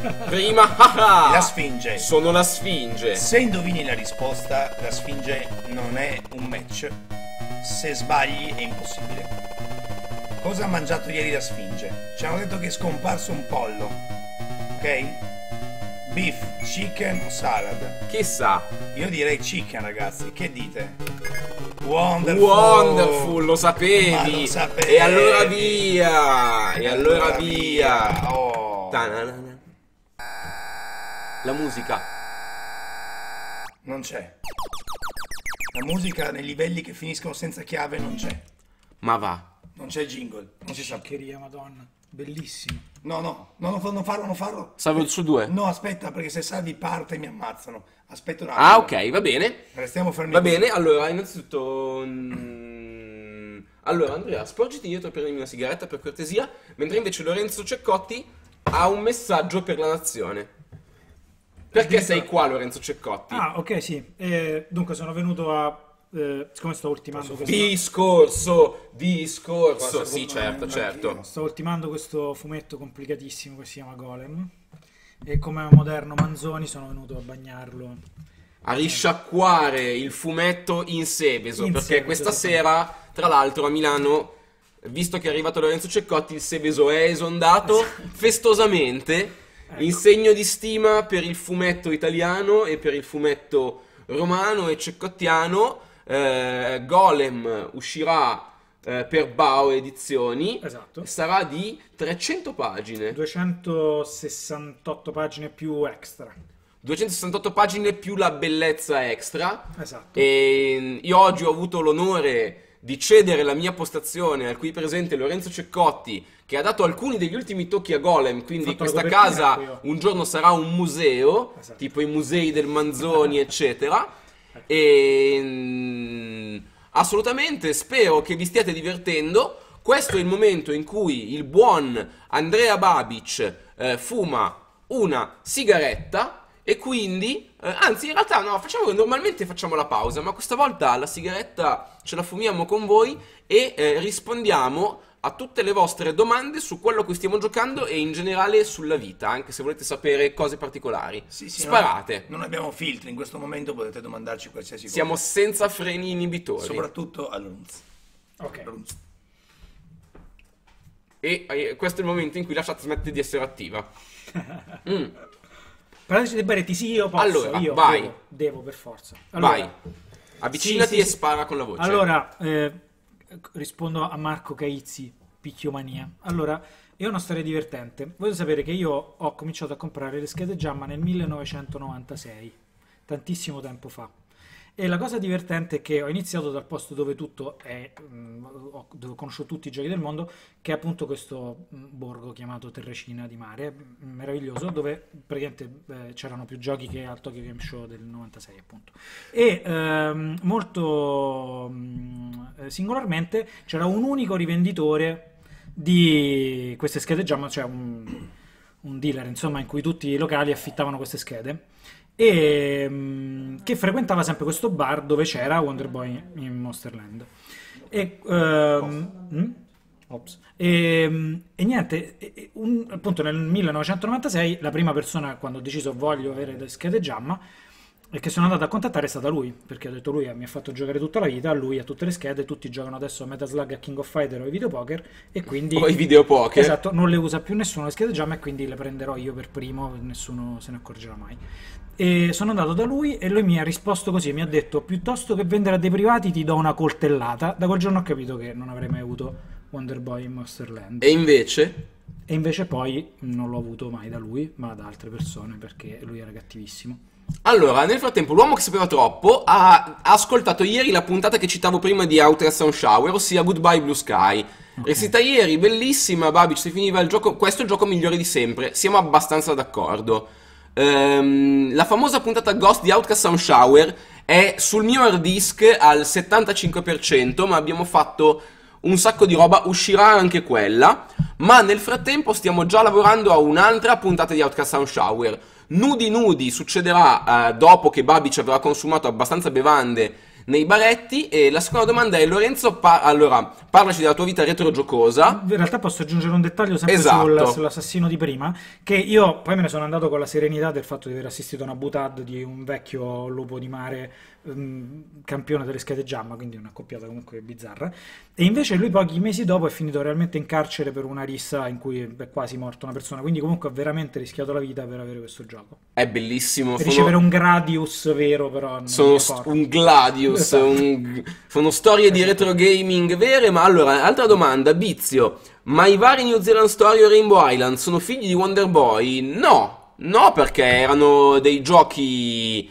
[SPEAKER 1] La
[SPEAKER 2] Sfinge.
[SPEAKER 1] Sono la Sfinge.
[SPEAKER 2] Se indovini la risposta, la Sfinge non è un match. Se sbagli è impossibile. Cosa ha mangiato ieri la Sfinge? Ci hanno detto che è scomparso un pollo. Ok? Beef, chicken o salad?
[SPEAKER 1] Chissà.
[SPEAKER 2] Io direi chicken, ragazzi. Che dite? Wonderful.
[SPEAKER 1] Wonderful, lo
[SPEAKER 2] Ma
[SPEAKER 1] sapevi.
[SPEAKER 2] lo sapevi.
[SPEAKER 1] E allora via. E allora via.
[SPEAKER 2] Oh.
[SPEAKER 1] Ta-na-na-na. La musica.
[SPEAKER 2] Non c'è. La musica nei livelli che finiscono senza chiave non c'è.
[SPEAKER 1] Ma va.
[SPEAKER 2] Non c'è jingle. Non si sa.
[SPEAKER 3] Porcheria, madonna. Bellissimo.
[SPEAKER 2] No, non farlo.
[SPEAKER 1] Salvo su 2.
[SPEAKER 2] No, aspetta, perché se salvi parte mi ammazzano. Aspetta un attimo.
[SPEAKER 1] Ah, ok, va bene.
[SPEAKER 2] Restiamo fermi.
[SPEAKER 1] Va
[SPEAKER 2] così.
[SPEAKER 1] bene, allora, innanzitutto... Allora, Andrea, sporgiti dietro per prendermi una sigaretta, per cortesia. Mentre invece Lorenzo Ceccotti ha un messaggio per la nazione. Perché sei qua, Lorenzo Ceccotti?
[SPEAKER 3] Ah, ok, sì. Dunque sono venuto a... siccome sto ultimando questo...
[SPEAKER 1] Discorso. Sì, certo.
[SPEAKER 3] Sto ultimando questo fumetto complicatissimo che si chiama Golem. E come un moderno Manzoni sono venuto a bagnarlo.
[SPEAKER 1] A risciacquare il fumetto in Seveso.
[SPEAKER 3] In
[SPEAKER 1] Perché
[SPEAKER 3] Seveso,
[SPEAKER 1] questa
[SPEAKER 3] esattamente.
[SPEAKER 1] sera, tra l'altro, a Milano, visto che è arrivato Lorenzo Ceccotti, il Seveso è esondato festosamente. In segno di stima per il fumetto italiano e per il fumetto romano e ceccottiano. Golem uscirà per Bao Edizioni.
[SPEAKER 3] Esatto.
[SPEAKER 1] Sarà di 300 pagine.
[SPEAKER 3] 268 pagine più extra.
[SPEAKER 1] 268 pagine più la bellezza extra.
[SPEAKER 3] Esatto.
[SPEAKER 1] E io oggi ho avuto l'onore di cedere la mia postazione al qui presente Lorenzo Ceccotti, che ha dato alcuni degli ultimi tocchi a Golem, quindi questa casa un giorno sarà un museo,
[SPEAKER 3] esatto,
[SPEAKER 1] tipo i musei del Manzoni, eccetera. E assolutamente spero che vi stiate divertendo. Questo è il momento in cui il buon Andrea Babic fuma una sigaretta. E quindi, anzi in realtà no, normalmente facciamo la pausa, ma questa volta la sigaretta ce la fumiamo con voi e rispondiamo a tutte le vostre domande su quello a cui stiamo giocando e in generale sulla vita, anche se volete sapere cose particolari.
[SPEAKER 2] Sì,
[SPEAKER 1] sparate.
[SPEAKER 2] Non abbiamo filtri, in questo momento potete domandarci qualsiasi cosa.
[SPEAKER 1] Siamo senza freni inibitori.
[SPEAKER 2] Soprattutto all'Unz.
[SPEAKER 3] Ok.
[SPEAKER 1] E questo è il momento in cui la chat smette di essere attiva.
[SPEAKER 3] Parlateci di Beretti, sì, io posso,
[SPEAKER 1] Allora,
[SPEAKER 3] io
[SPEAKER 1] vai.
[SPEAKER 3] devo per forza. Allora,
[SPEAKER 1] Vai, avvicinati
[SPEAKER 3] sì,
[SPEAKER 1] e spara con la voce.
[SPEAKER 3] Allora, rispondo a Marco Caizzi, Picchiomania. Allora, è una storia divertente. Volete sapere che io ho cominciato a comprare le schede Jamma nel 1996, tantissimo tempo fa. E la cosa divertente è che ho iniziato dal posto dove tutto è, dove conosco tutti i giochi del mondo, che è appunto questo borgo chiamato Terracina di Mare, meraviglioso, dove praticamente c'erano più giochi che al Tokyo Game Show del 96 appunto. E molto singolarmente c'era un unico rivenditore di queste schede Jamma, cioè un dealer insomma in cui tutti i locali affittavano queste schede, e che frequentava sempre questo bar dove c'era Wonder Boy in Monsterland. E niente, appunto nel 1996 la prima persona, quando ho deciso voglio avere le schede Jamma, e che sono andato a contattare, è stata lui, perché ho detto lui mi ha fatto giocare tutta la vita, lui ha tutte le schede, tutti giocano adesso a Metaslug, a King of Fighter o ai videopoker, e quindi
[SPEAKER 1] o i videopoker,
[SPEAKER 3] esatto, non le usa più nessuno le schede Jamma, e quindi le prenderò io per primo, nessuno se ne accorgerà mai. E sono andato da lui e lui mi ha risposto così, mi ha detto: piuttosto che vendere a dei privati ti do una coltellata. Da quel giorno ho capito che non avrei mai avuto Wonder Boy in Monsterland.
[SPEAKER 1] E invece
[SPEAKER 3] poi non l'ho avuto mai da lui, ma da altre persone, perché lui era cattivissimo.
[SPEAKER 1] Allora, nel frattempo, l'uomo che sapeva troppo ha ascoltato ieri la puntata che citavo prima di Outer Sound Shower, ossia Goodbye Blue Sky. Recita ieri, bellissima, Babic, se finiva il gioco, questo è il gioco migliore di sempre, siamo abbastanza d'accordo. La famosa puntata Ghost di Outcast Sound Shower è sul mio hard disk al 75%, ma abbiamo fatto un sacco di roba, uscirà anche quella, ma nel frattempo stiamo già lavorando a un'altra puntata di Outcast Sound Shower. Nudi succederà dopo che Babic avrà consumato abbastanza bevande nei baretti. E la seconda domanda è: Lorenzo, allora, parlaci della tua vita retrogiocosa.
[SPEAKER 3] In realtà posso aggiungere un dettaglio sempre sull'assassino di prima, che io poi me ne sono andato con la serenità del fatto di aver assistito a una butad di un vecchio lupo di mare, campione delle schede Jamma, quindi una coppiata comunque bizzarra, e invece lui pochi mesi dopo è finito realmente in carcere per una rissa in cui è quasi morta una persona, quindi comunque ha veramente rischiato la vita per avere questo gioco.
[SPEAKER 1] È bellissimo.
[SPEAKER 3] Ricevere un Gradius vero, però
[SPEAKER 1] sono un Gladius, esatto. Sono storie di retro gaming vere. Ma allora, altra domanda, Bizio: ma i vari New Zealand Story o Rainbow Island sono figli di Wonder Boy? No, perché erano dei giochi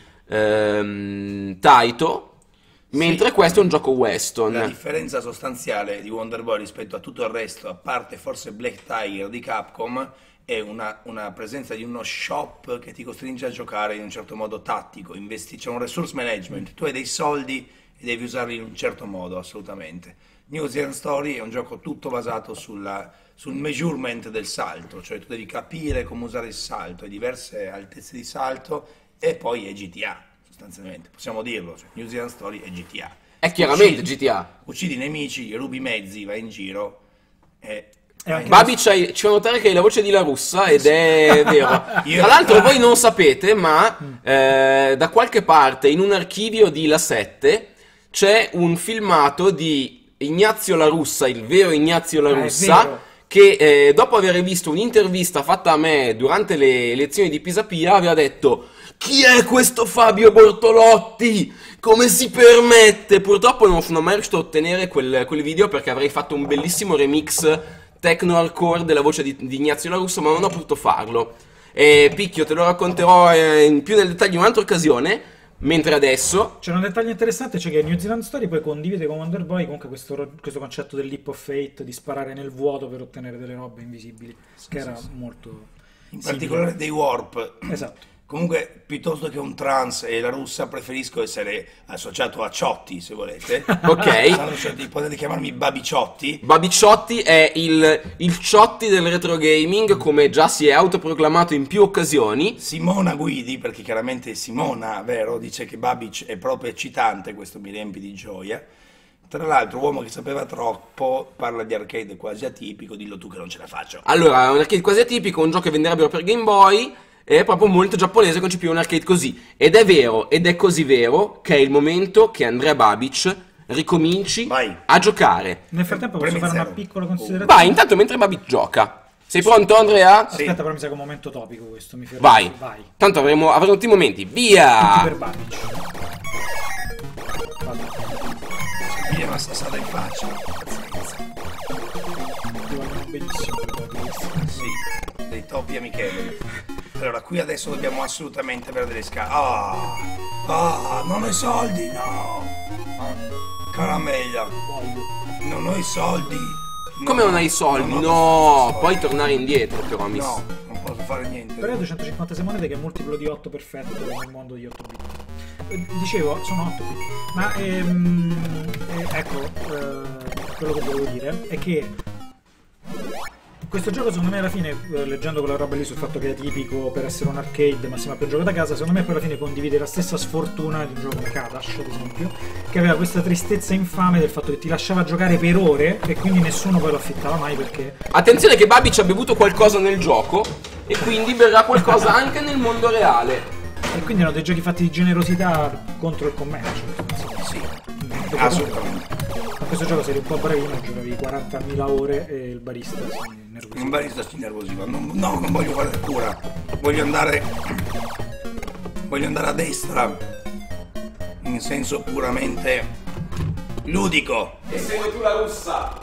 [SPEAKER 1] Taito, mentre questo è un gioco Weston.
[SPEAKER 2] La differenza sostanziale di Wonder Boy rispetto a tutto il resto, a parte forse Black Tiger di Capcom, è una presenza di uno shop che ti costringe a giocare in un certo modo tattico, c'è un resource management, tu hai dei soldi e devi usarli in un certo modo, assolutamente. New Zealand Story è un gioco tutto basato sul measurement del salto, cioè tu devi capire come usare il salto, hai diverse altezze di salto, e poi è GTA, sostanzialmente, possiamo dirlo, cioè New Zealand Story è GTA.
[SPEAKER 1] È chiaramente GTA.
[SPEAKER 2] Uccidi i nemici, rubi i mezzi, vai in giro e...
[SPEAKER 1] Babic, ci fa notare che hai la voce di La Russa, ed è vero. Tra l'altro voi non sapete, ma da qualche parte in un archivio di La 7 c'è un filmato di Ignazio La Russa, il vero Ignazio La Russa, che dopo aver visto un'intervista fatta a me durante le lezioni di Pisapia aveva detto: chi è questo Fabio Bortolotti? Come si permette? Purtroppo non sono mai riuscito a ottenere quel video, perché avrei fatto un bellissimo remix techno hardcore della voce di Ignazio La Russa, ma non ho potuto farlo. E Picchio, te lo racconterò più nel dettaglio in un'altra occasione. Mentre adesso...
[SPEAKER 3] C'è un dettaglio interessante, cioè che New Zealand Story poi condivide con Wonder Boy comunque questo concetto del leap of faith, di sparare nel vuoto per ottenere delle robe invisibili, che era molto...
[SPEAKER 2] In particolare dei warp.
[SPEAKER 3] Esatto.
[SPEAKER 2] Comunque, piuttosto che un trans e la russa, preferisco essere associato a Ciotti, se volete.
[SPEAKER 1] Ok.
[SPEAKER 2] Potete chiamarmi Babiciotti.
[SPEAKER 1] Babiciotti è il Ciotti del retro gaming, come già si è autoproclamato in più occasioni.
[SPEAKER 2] Simona Guidi, perché chiaramente Simona, vero, dice che Babic è proprio eccitante, questo mi riempie di gioia. Tra l'altro, uomo che sapeva troppo, parla di arcade quasi atipico, dillo tu che non ce la faccio.
[SPEAKER 1] Allora, un arcade quasi atipico, un gioco che venderebbero per Game Boy, è proprio molto giapponese concepire un arcade così. Ed è vero, ed è così vero, che è il momento che Andrea Babic ricominci a giocare.
[SPEAKER 3] Nel frattempo posso
[SPEAKER 2] Premi
[SPEAKER 3] fare una
[SPEAKER 2] zero.
[SPEAKER 3] piccola considerazione?
[SPEAKER 1] Vai, intanto mentre Babic gioca. Sei pronto, Andrea?
[SPEAKER 2] Sì.
[SPEAKER 3] Aspetta, però mi sa che è un momento topico questo, mi fermo.
[SPEAKER 1] Vai. Tanto avremo tutti i momenti. Via!
[SPEAKER 3] Per Babic.
[SPEAKER 2] Via una sassata in faccia.
[SPEAKER 3] Ti vanno benissimo.
[SPEAKER 2] Sì, dei topi amichevoli. Allora, qui adesso dobbiamo assolutamente avere delle scale. Non ho i soldi, no! Caramella, non ho i soldi.
[SPEAKER 1] Come non hai i soldi?
[SPEAKER 2] Non ho
[SPEAKER 1] No,
[SPEAKER 2] soldi.
[SPEAKER 1] puoi tornare indietro però, miss.
[SPEAKER 2] No, non posso fare niente.
[SPEAKER 3] Però è 256 monete che è multiplo di 8 perfetto nel mondo di 8 bit. Dicevo, sono 8 bit. Ma ecco, quello che volevo dire è che questo gioco secondo me alla fine, leggendo quella roba lì sul fatto che è tipico per essere un arcade ma sembra più un gioco da casa, secondo me poi alla fine condivide la stessa sfortuna di un gioco come Kadash ad esempio, che aveva questa tristezza infame del fatto che ti lasciava giocare per ore e quindi nessuno poi lo affittava mai perché...
[SPEAKER 1] Attenzione che Babic ha bevuto qualcosa nel gioco e quindi berrà qualcosa anche nel mondo reale.
[SPEAKER 3] E quindi erano dei giochi fatti di generosità contro il commercio.
[SPEAKER 2] Sì,
[SPEAKER 3] Perché
[SPEAKER 2] assolutamente.
[SPEAKER 3] a questo gioco sei un po' bravino, giocavi 40.000 ore e il barista si nervosiva.
[SPEAKER 2] Un barista si nervosiva. No, non voglio fare cura. Voglio andare a destra. In senso puramente ludico.
[SPEAKER 1] E segui tu la russa.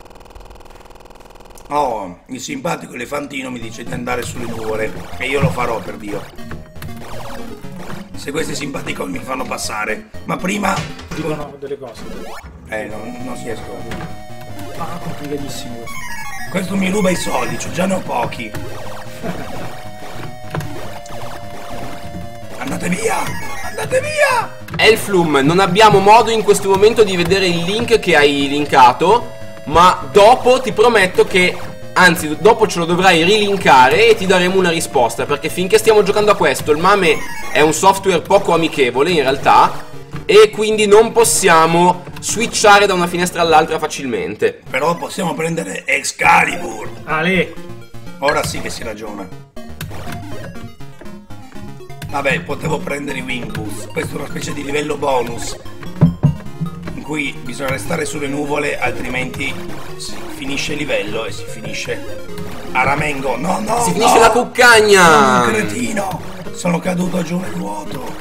[SPEAKER 2] Oh, il simpatico elefantino mi dice di andare sulle nuvole. E io lo farò, per Dio. Se questi simpaticoni mi fanno passare. Ma prima...
[SPEAKER 3] Dicono delle cose.
[SPEAKER 2] non si esco.
[SPEAKER 3] Ah, complicatissimo questo.
[SPEAKER 2] Questo mi ruba i soldi, già ne ho pochi. Andate via! Andate via!
[SPEAKER 1] Elflum, non abbiamo modo in questo momento di vedere il link che hai linkato, ma dopo ti prometto che, anzi, dopo ce lo dovrai rilinkare e ti daremo una risposta, perché finché stiamo giocando a questo, il MAME è un software poco amichevole in realtà, e quindi non possiamo switchare da una finestra all'altra facilmente.
[SPEAKER 2] Però possiamo prendere Excalibur.
[SPEAKER 3] Ale!
[SPEAKER 2] Ora sì che si ragiona. Vabbè, potevo prendere i Wing Boots. Questo è una specie di livello bonus in cui bisogna restare sulle nuvole, altrimenti si finisce il livello e si finisce a ramengo. No,
[SPEAKER 1] Si finisce la cuccagna!
[SPEAKER 2] Sono un cretino! Sono caduto giù nel vuoto.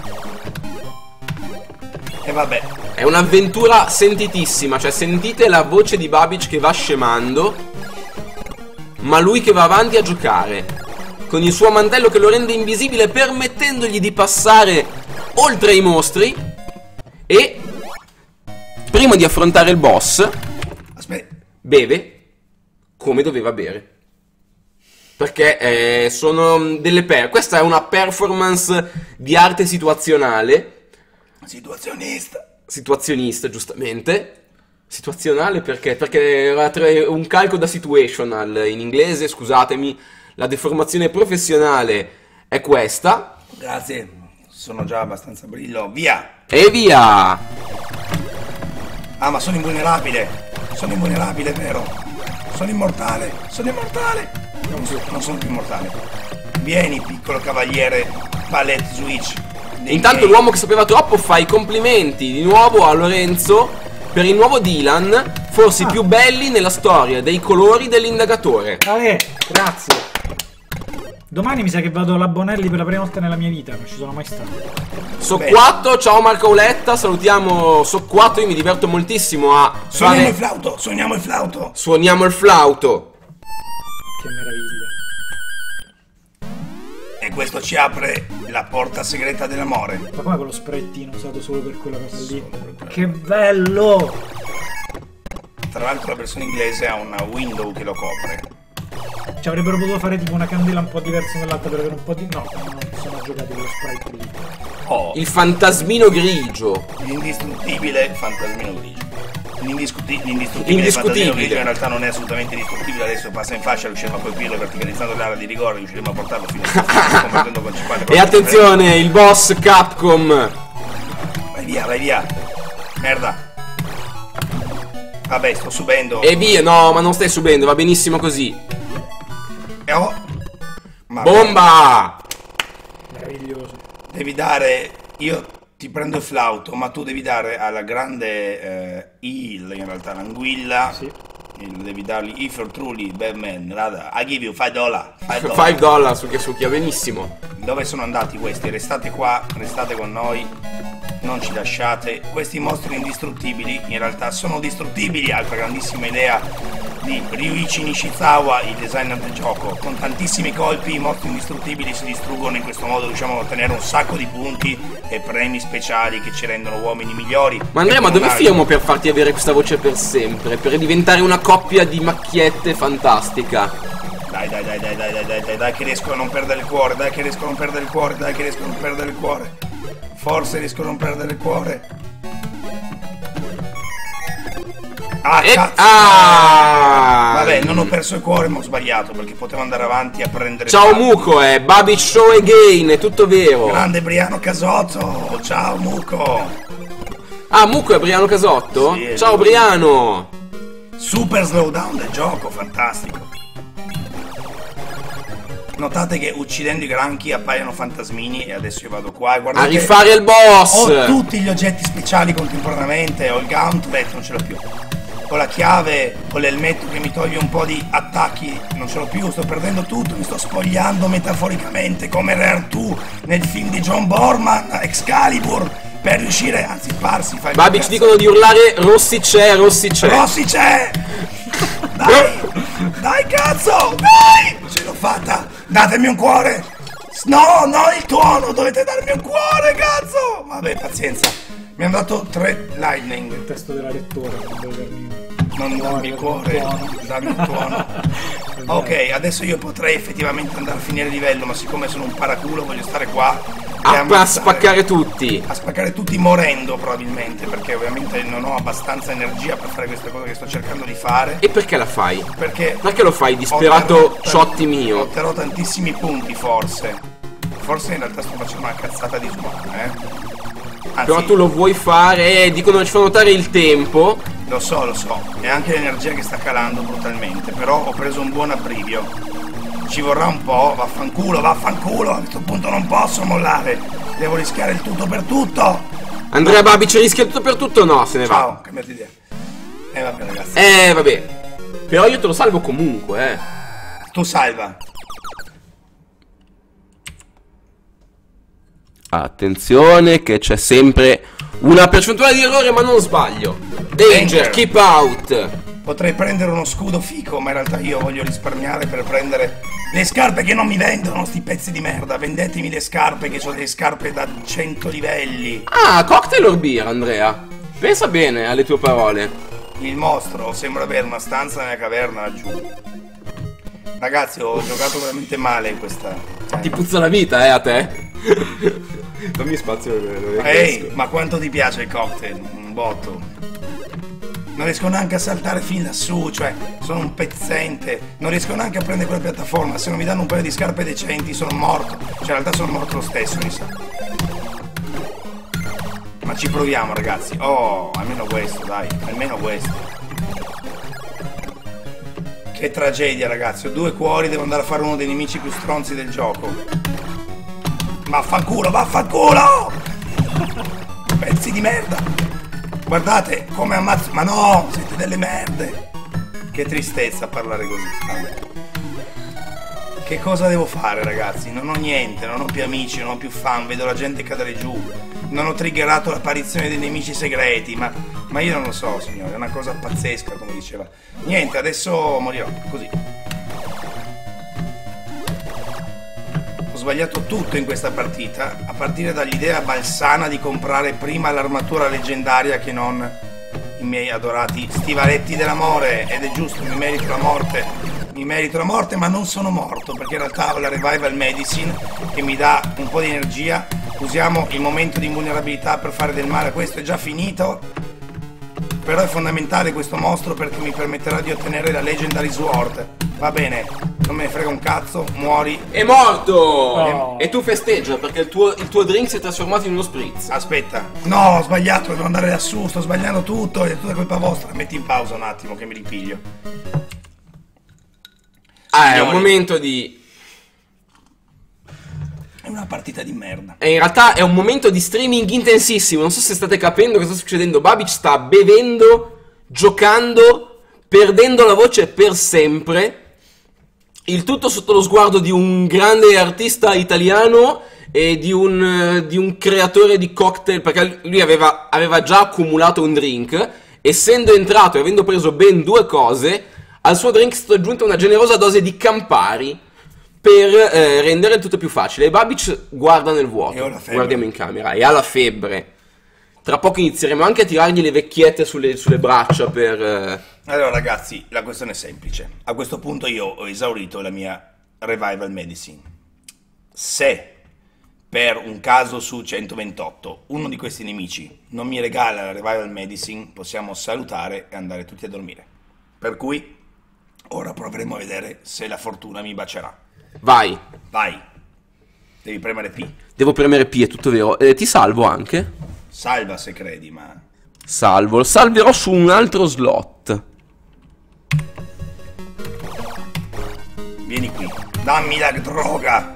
[SPEAKER 2] E vabbè.
[SPEAKER 1] È un'avventura sentitissima, cioè sentite la voce di Babic che va scemando, ma lui che va avanti a giocare, con il suo mantello che lo rende invisibile, permettendogli di passare oltre i mostri, e prima di affrontare il boss,
[SPEAKER 2] Aspetta.
[SPEAKER 1] beve come doveva bere. Perché sono delle questa è una performance di arte situazionale. Situazionista, giustamente. Situazionale perché? Perché era un calco da situational in inglese, scusatemi, la deformazione professionale è questa.
[SPEAKER 2] Grazie, sono già abbastanza brillo. Via!
[SPEAKER 1] E via!
[SPEAKER 2] Ah, ma sono invulnerabile. Sono invulnerabile, vero? Sono immortale. Sono immortale. Non sono più immortale. Vieni, piccolo cavaliere Palette Switch.
[SPEAKER 1] Intanto l'uomo che sapeva troppo fa i complimenti di nuovo a Lorenzo per il nuovo Dylan, forse i più belli nella storia dei colori dell'indagatore.
[SPEAKER 3] Ale, grazie. Domani mi sa che vado alla Bonelli per la prima volta nella mia vita, non ci sono mai stato.
[SPEAKER 1] Socquatto, ciao Marco Auletta, salutiamo Socquatto, io mi diverto moltissimo a
[SPEAKER 2] Suoniamo il flauto, suoniamo il flauto.
[SPEAKER 1] Suoniamo il flauto.
[SPEAKER 3] Che meraviglia.
[SPEAKER 2] E questo ci apre la porta segreta dell'amore.
[SPEAKER 3] Ma come quello sprettino usato solo per quella cosa lì? Che bello!
[SPEAKER 2] Tra l'altro la versione inglese ha una window che lo copre.
[SPEAKER 3] Ci avrebbero potuto fare tipo una candela un po' diversa dall'altra per avere un po' di... No, non sono giocati con lo sprite lì.
[SPEAKER 2] Oh,
[SPEAKER 1] Il fantasmino grigio.
[SPEAKER 2] l'indistruttibile fantasmino grigio. L'indistruttibile fantasmino grigio in realtà non è assolutamente indistruttibile. Adesso passa in fascia, riusciremo a colpirlo verticalizzando l'area di rigore, riusciremo a portarlo fino a combattendo con 50.
[SPEAKER 1] E attenzione, il boss Capcom.
[SPEAKER 2] Vai via, vai via. Merda. Vabbè, sto subendo.
[SPEAKER 1] E via, no, ma non stai subendo, va benissimo così.
[SPEAKER 2] Oh. Ma
[SPEAKER 1] Bomba!
[SPEAKER 3] Meraviglioso.
[SPEAKER 2] devi dare. Io ti prendo il flauto, ma tu devi dare alla grande Eel, in realtà l'anguilla.
[SPEAKER 3] Sì.
[SPEAKER 2] Devi dargli if you're truly Batman. I give you $5.
[SPEAKER 1] $5 su Kesuki, benissimo.
[SPEAKER 2] Dove sono andati questi? Restate qua, restate con noi. Non ci lasciate. Questi mostri indistruttibili in realtà sono distruttibili. Altra grandissima idea di Ryuichi Nishizawa, il designer del gioco. Con tantissimi colpi i mostri indistruttibili si distruggono. In questo modo riusciamo a ottenere un sacco di punti e premi speciali che ci rendono uomini migliori.
[SPEAKER 1] Ma Andrea, ma dove firmo per farti avere questa voce per sempre? Per diventare una coppia di macchiette fantastica.
[SPEAKER 2] Dai, che riesco a non perdere il cuore. Dai che riesco a non perdere il cuore. Dai che riesco a non perdere il cuore. Forse riesco a non perdere il cuore. Cazzo! Vabbè, non ho perso il cuore, ma ho sbagliato perché potevo andare avanti a prendere.
[SPEAKER 1] Ciao Muco, Babi Show again, è tutto vero.
[SPEAKER 2] Grande Briano Casotto. Ciao Muco.
[SPEAKER 1] Ah, Muco è Briano Casotto?
[SPEAKER 2] Sì,
[SPEAKER 1] ciao Briano.
[SPEAKER 2] Super slowdown del gioco, fantastico. Notate che uccidendo i granchi appaiono fantasmini e adesso io vado qua e
[SPEAKER 1] A
[SPEAKER 2] guardate.
[SPEAKER 1] rifare il boss.
[SPEAKER 2] Ho tutti gli oggetti speciali contemporaneamente, ho il gauntlet, non ce l'ho più. Ho la chiave, ho l'elmetto che mi toglie un po' di attacchi, non ce l'ho più, sto perdendo tutto, mi sto spogliando metaforicamente come Re Artù nel film di John Borman, Excalibur, per riuscire, anzi Parsi, fai.
[SPEAKER 1] Babi ci dicono di urlare Rossi c'è, Rossi c'è.
[SPEAKER 2] Rossi c'è! Dai cazzo! Dai! Ce l'ho fatta! Datemi un cuore! No, non il tuono! Dovete darmi un cuore, cazzo! Vabbè, pazienza. Mi hanno dato 3 lightning.
[SPEAKER 3] Il testo della lettura.
[SPEAKER 2] Non darmi il cuore, dammi il tuono. Ok, adesso io potrei effettivamente andare a finire il livello, ma siccome sono un paraculo voglio stare qua e
[SPEAKER 1] A spaccare tutti.
[SPEAKER 2] a spaccare tutti morendo probabilmente, perché ovviamente non ho abbastanza energia per fare queste cose che sto cercando di fare.
[SPEAKER 1] E perché la fai?
[SPEAKER 2] Perché
[SPEAKER 1] Perché lo fai, disperato ciotti mio?
[SPEAKER 2] otterrò tantissimi punti, forse. Forse in realtà sto facendo una cazzata disumana, Anzi,
[SPEAKER 1] Però tu lo vuoi fare, dicono ci fa notare il tempo.
[SPEAKER 2] lo so, e anche l'energia che sta calando brutalmente, però ho preso un buon abbrivio. Ci vorrà un po', vaffanculo, a questo punto non posso mollare, devo rischiare il tutto per tutto.
[SPEAKER 1] Andrea Babi ci rischia tutto per tutto? No, se ne va.
[SPEAKER 2] Ciao, cambiate idea. Vabbè ragazzi.
[SPEAKER 1] Vabbè. Però io te lo salvo comunque,
[SPEAKER 2] Tu salva.
[SPEAKER 1] Attenzione che c'è sempre una percentuale di errore, ma non sbaglio. Danger, keep out.
[SPEAKER 2] Potrei prendere uno scudo fico, ma in realtà io voglio risparmiare per prendere le scarpe che non mi vendono, sti pezzi di merda. Vendetemi le scarpe, che sono delle scarpe da 100 livelli.
[SPEAKER 1] Ah, cocktail or beer, Andrea? Pensa bene alle tue parole.
[SPEAKER 2] Il mostro sembra avere una stanza nella caverna laggiù. Ragazzi, ho giocato veramente male in questa.
[SPEAKER 1] Ti puzza la vita, a te? Dammi spazio.
[SPEAKER 2] Ehi, ma quanto ti piace il cocktail? Un botto. Non riesco neanche a saltare fin lassù, cioè sono un pezzente. Non riesco neanche a prendere quella piattaforma. Se non mi danno un paio di scarpe decenti sono morto. Cioè in realtà sono morto lo stesso, mi sa. Ma ci proviamo, ragazzi. Oh, almeno questo, dai, almeno questo. Che tragedia, ragazzi. Ho 2 cuori, devo andare a fare uno dei nemici più stronzi del gioco. Vaffanculo, vaffanculo! Pezzi di merda! Guardate come ammazzo. Ma no, siete delle merde! Che tristezza parlare così. Vabbè. Che cosa devo fare, ragazzi? Non ho niente, non ho più amici, non ho più fan, vedo la gente cadere giù. Non ho triggerato l'apparizione dei nemici segreti, ma io non lo so, signore, è una cosa pazzesca, come diceva. Niente, adesso morirò, così. Ho sbagliato tutto in questa partita, a partire dall'idea balsana di comprare prima l'armatura leggendaria che non i miei adorati stivaletti dell'amore. Ed è giusto, mi merito la morte, ma non sono morto, perché in realtà ho la Revival Medicine che mi dà un po' di energia. Usiamo il momento di invulnerabilità per fare del male. Questo è già finito, però è fondamentale questo mostro perché mi permetterà di ottenere la Legendary Sword. Va bene, non me ne frega un cazzo, muori.
[SPEAKER 1] È morto!
[SPEAKER 3] Oh.
[SPEAKER 1] E tu festeggia perché il tuo drink si è trasformato in uno spritz.
[SPEAKER 2] Aspetta, no, ho sbagliato, devo andare lassù, sto sbagliando tutto, è tutta colpa vostra. Metti in pausa un attimo che mi ripiglio.
[SPEAKER 1] Ah, è un momento di...
[SPEAKER 2] È una partita di merda.
[SPEAKER 1] E in realtà è un momento di streaming intensissimo. Non so se state capendo cosa sta succedendo. Babic sta bevendo, giocando, perdendo la voce per sempre. Il tutto sotto lo sguardo di un grande artista italiano e di un creatore di cocktail, perché lui aveva già accumulato un drink. Essendo entrato e avendo preso ben 2 cose, al suo drink è stata aggiunta una generosa dose di Campari per rendere il tutto più facile. E Babic guarda nel vuoto.
[SPEAKER 2] E ho la febbre.
[SPEAKER 1] Guardiamo in camera. E ha la febbre. Tra poco inizieremo anche a tirargli le vecchiette sulle braccia per...
[SPEAKER 2] Allora ragazzi, la questione è semplice. A questo punto io ho esaurito la mia Revival Medicine. Se per un caso su 128 uno di questi nemici non mi regala la Revival Medicine, possiamo salutare e andare tutti a dormire. Per cui ora proveremo a vedere se la fortuna mi bacerà.
[SPEAKER 1] Vai.
[SPEAKER 2] Vai. Devi premere P.
[SPEAKER 1] Devo premere P, è tutto vero. Ti salvo anche?
[SPEAKER 2] Salva se credi, ma...
[SPEAKER 1] Salvo. Lo salverò su un altro slot.
[SPEAKER 2] Vieni qui. Dammi la droga.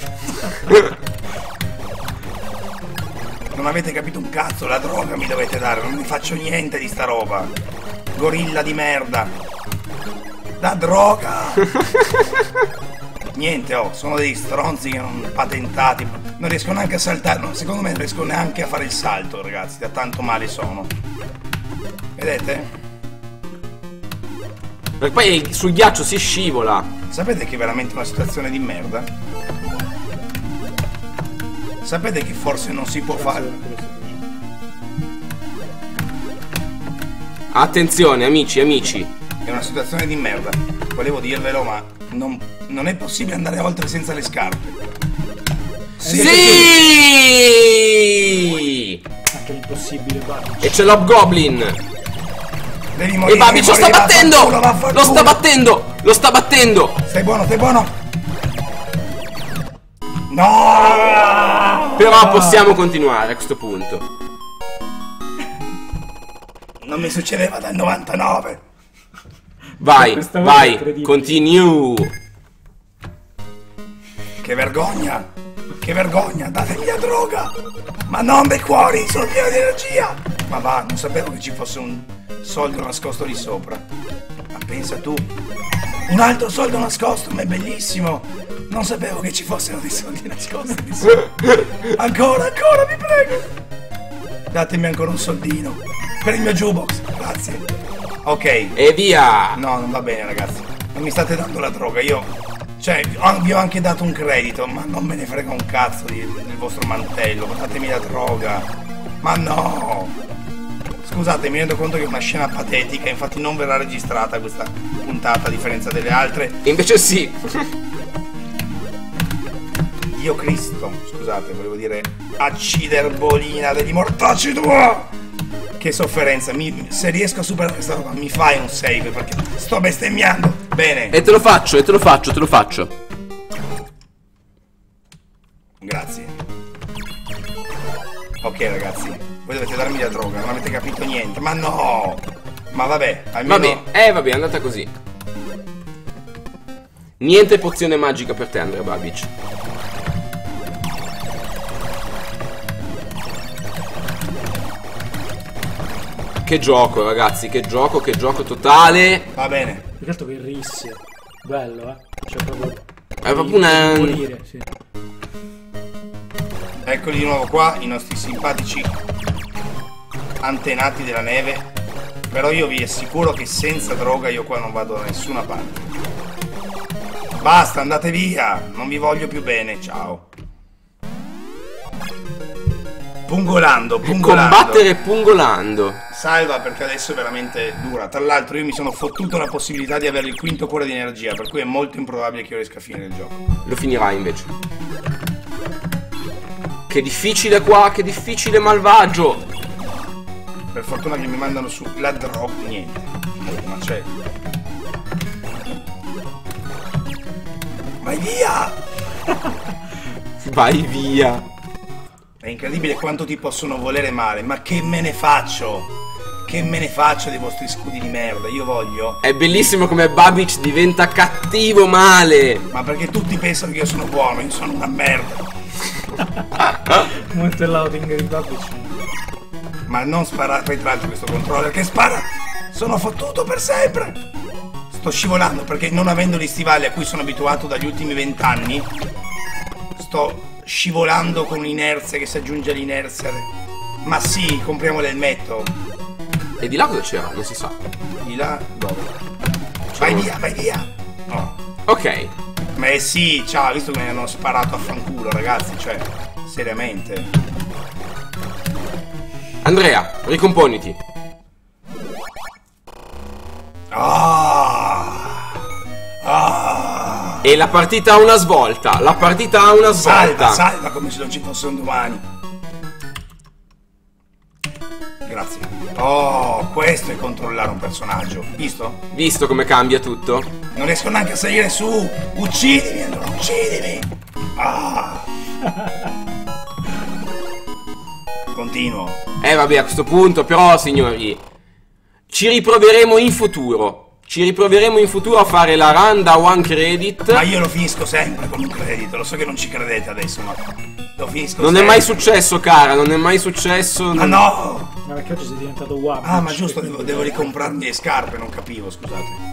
[SPEAKER 2] Non avete capito un cazzo, la droga mi dovete dare. Non mi faccio niente di sta roba. Gorilla di merda. La droga. Niente, sono dei stronzi che non patentati. Non riesco neanche a saltare. No, secondo me non riesco neanche a fare il salto, ragazzi. Da tanto male sono. Vedete?
[SPEAKER 1] Perché poi sul ghiaccio si scivola.
[SPEAKER 2] Sapete che è veramente una situazione di merda? Sapete che forse non si può fare?
[SPEAKER 1] Attenzione, amici.
[SPEAKER 2] È una situazione di merda. Volevo dirvelo, ma non è possibile andare oltre senza le scarpe.
[SPEAKER 1] Sì!
[SPEAKER 3] Anche l'impossibile, Babic.
[SPEAKER 1] E c'è l'Hobgoblin.
[SPEAKER 2] Devi
[SPEAKER 1] E
[SPEAKER 2] morire.
[SPEAKER 1] Babic lo sta battendo!
[SPEAKER 2] Vaffanculo.
[SPEAKER 1] Lo sta battendo!
[SPEAKER 2] Stai buono. No!
[SPEAKER 1] Però possiamo continuare a questo punto.
[SPEAKER 2] Non mi succedeva dal 99.
[SPEAKER 3] Questa volta è
[SPEAKER 1] Vai,
[SPEAKER 3] incredibile.
[SPEAKER 1] continue.
[SPEAKER 2] Che vergogna, datemi la droga. Ma non dei cuori, sono pieno di energia. Ma va, non sapevo che ci fosse un soldo nascosto lì sopra. Ma pensa tu, un altro soldo nascosto, ma è bellissimo. Non sapevo che ci fossero dei soldi nascosti lì sopra. Ancora, vi prego. Datemi ancora un soldino per il mio jukebox, grazie. Ok.
[SPEAKER 1] E via.
[SPEAKER 2] No, non va bene ragazzi. Non mi state dando la droga, vi ho anche dato un credito, ma non me ne frega un cazzo del vostro mantello, datemi la droga. Ma no! Scusate, mi rendo conto che è una scena patetica, infatti non verrà registrata questa puntata a differenza delle altre.
[SPEAKER 1] Invece sì.
[SPEAKER 2] Dio Cristo, scusate, volevo dire acciderbolina degli mortacci tua! Che sofferenza, se riesco a superare questa roba mi fai un save perché sto bestemmiando. Bene.
[SPEAKER 1] E te lo faccio.
[SPEAKER 2] Grazie. Ok ragazzi, voi dovete darmi la droga, non avete capito niente. Ma no! Ma vabbè, almeno...
[SPEAKER 1] Vabbè, è andata così. Niente pozione magica per te, Andrea Babic. Che gioco, ragazzi, che gioco totale.
[SPEAKER 2] Va bene.
[SPEAKER 3] Più che altro che risse. Bello, Cioè proprio...
[SPEAKER 1] È proprio una...
[SPEAKER 3] morire, sì.
[SPEAKER 2] Eccoli di nuovo qua, i nostri simpatici antenati della neve. Però io vi assicuro che senza droga io qua non vado da nessuna parte. Basta, andate via. Non vi voglio più bene, ciao. Pungolando.
[SPEAKER 1] Combattere pungolando.
[SPEAKER 2] Salva perché adesso è veramente dura. Tra l'altro io mi sono fottuto la possibilità di avere il quinto cuore di energia, per cui è molto improbabile che io riesca a finire il gioco.
[SPEAKER 1] Lo finirai invece. Che difficile qua, che difficile malvagio.
[SPEAKER 2] Per fortuna che mi mandano su la drop, niente. Ma c'è. Vai via!
[SPEAKER 1] Vai via.
[SPEAKER 2] È incredibile quanto ti possono volere male, ma che me ne faccio? Che me ne faccio dei vostri scudi di merda? Io voglio...
[SPEAKER 1] È bellissimo come Babic diventa cattivo male.
[SPEAKER 2] Ma perché tutti pensano che io sono buono, io sono una merda.
[SPEAKER 3] Molto il outing di Babic.
[SPEAKER 2] Ma non sparare, tra l'altro questo controller che spara! Sono fottuto per sempre! Sto scivolando perché non avendo gli stivali a cui sono abituato dagli ultimi 20 anni, sto scivolando con un'inerzia che si aggiunge all'inerzia. Ma sì, compriamo l'elmetto.
[SPEAKER 1] E di là cosa c'era? Non si sa.
[SPEAKER 2] Di là dove? Vai via! No.
[SPEAKER 1] Ok.
[SPEAKER 2] Ma sì, ciao, visto che mi hanno sparato a fanculo, ragazzi, cioè, seriamente.
[SPEAKER 1] Andrea, ricomponiti. E la partita ha una svolta. La partita ha una svolta.
[SPEAKER 2] Salva come se non ci fosse un domani. Grazie. Oh, questo è controllare un personaggio. Visto?
[SPEAKER 1] Visto come cambia tutto?
[SPEAKER 2] Non riesco neanche a salire su. Uccidimi, allora, uccidimi. Continuo.
[SPEAKER 1] Vabbè, a questo punto però, signori, ci riproveremo in futuro. Ci riproveremo in futuro a fare la run da one credit.
[SPEAKER 2] Ma io lo finisco sempre con un credito. Lo so che non ci credete adesso, ma lo finisco
[SPEAKER 1] non
[SPEAKER 2] sempre.
[SPEAKER 1] è mai successo, cara, non è mai successo.
[SPEAKER 2] Ma no!
[SPEAKER 3] Ma perché oggi sei diventato Wabic?
[SPEAKER 2] Ah, ma giusto, devo ricomprarmi le scarpe, non capivo, scusate.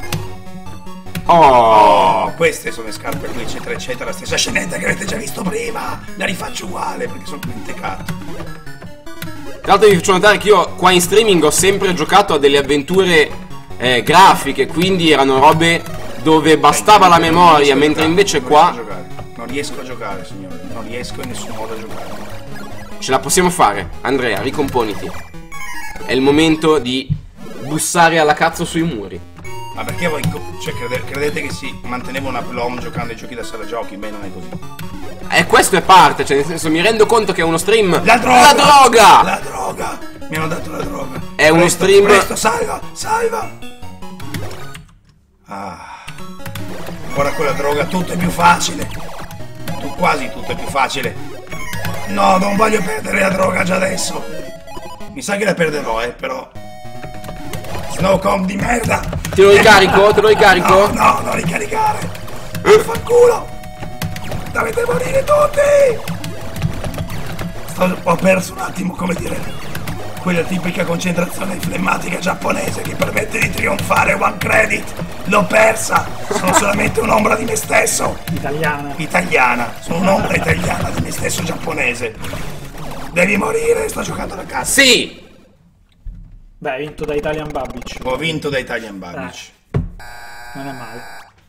[SPEAKER 1] Oh,
[SPEAKER 2] queste sono le scarpe qui, eccetera, eccetera. Stessa scenetta che avete già visto prima. La rifaccio uguale perché sono mentecato.
[SPEAKER 1] tra l'altro vi faccio notare che io qua in streaming ho sempre giocato a delle avventure grafiche, quindi erano robe dove bastava la memoria, mentre invece qua
[SPEAKER 2] non riesco a giocare, signori, non riesco in nessun modo a giocare.
[SPEAKER 1] ce la possiamo fare. Andrea, ricomponiti. È il momento di bussare alla cazzo sui muri.
[SPEAKER 2] Ma perché voi credete che si manteneva una plom giocando ai giochi da sala giochi? Beh, non è così.
[SPEAKER 1] E questo è parte, cioè nel senso mi rendo conto che è uno stream.
[SPEAKER 2] La droga!
[SPEAKER 1] La droga!
[SPEAKER 2] La droga! Mi hanno dato la droga.
[SPEAKER 1] È uno stream.
[SPEAKER 2] Presto, salva! Ora con la droga tutto è più facile. Quasi tutto è più facile. No, non voglio perdere la droga già adesso. Mi sa che la perderò, però. Snowcomb di merda.
[SPEAKER 1] Te lo ricarico? Te lo ricarico?
[SPEAKER 2] No, non ricaricare. Fanculo. Dovete morire tutti. Ho perso un attimo, come dire, quella tipica concentrazione flemmatica giapponese che permette di trionfare one credit. L'ho persa. Sono solamente un'ombra di me stesso. Italiana. Sono un'ombra italiana di me stesso giapponese. Devi morire, sto giocando alla cazzo.
[SPEAKER 1] Sì!
[SPEAKER 3] Beh, hai vinto da Italian Babic.
[SPEAKER 2] Ho vinto da Italian Babic.
[SPEAKER 3] Non è male.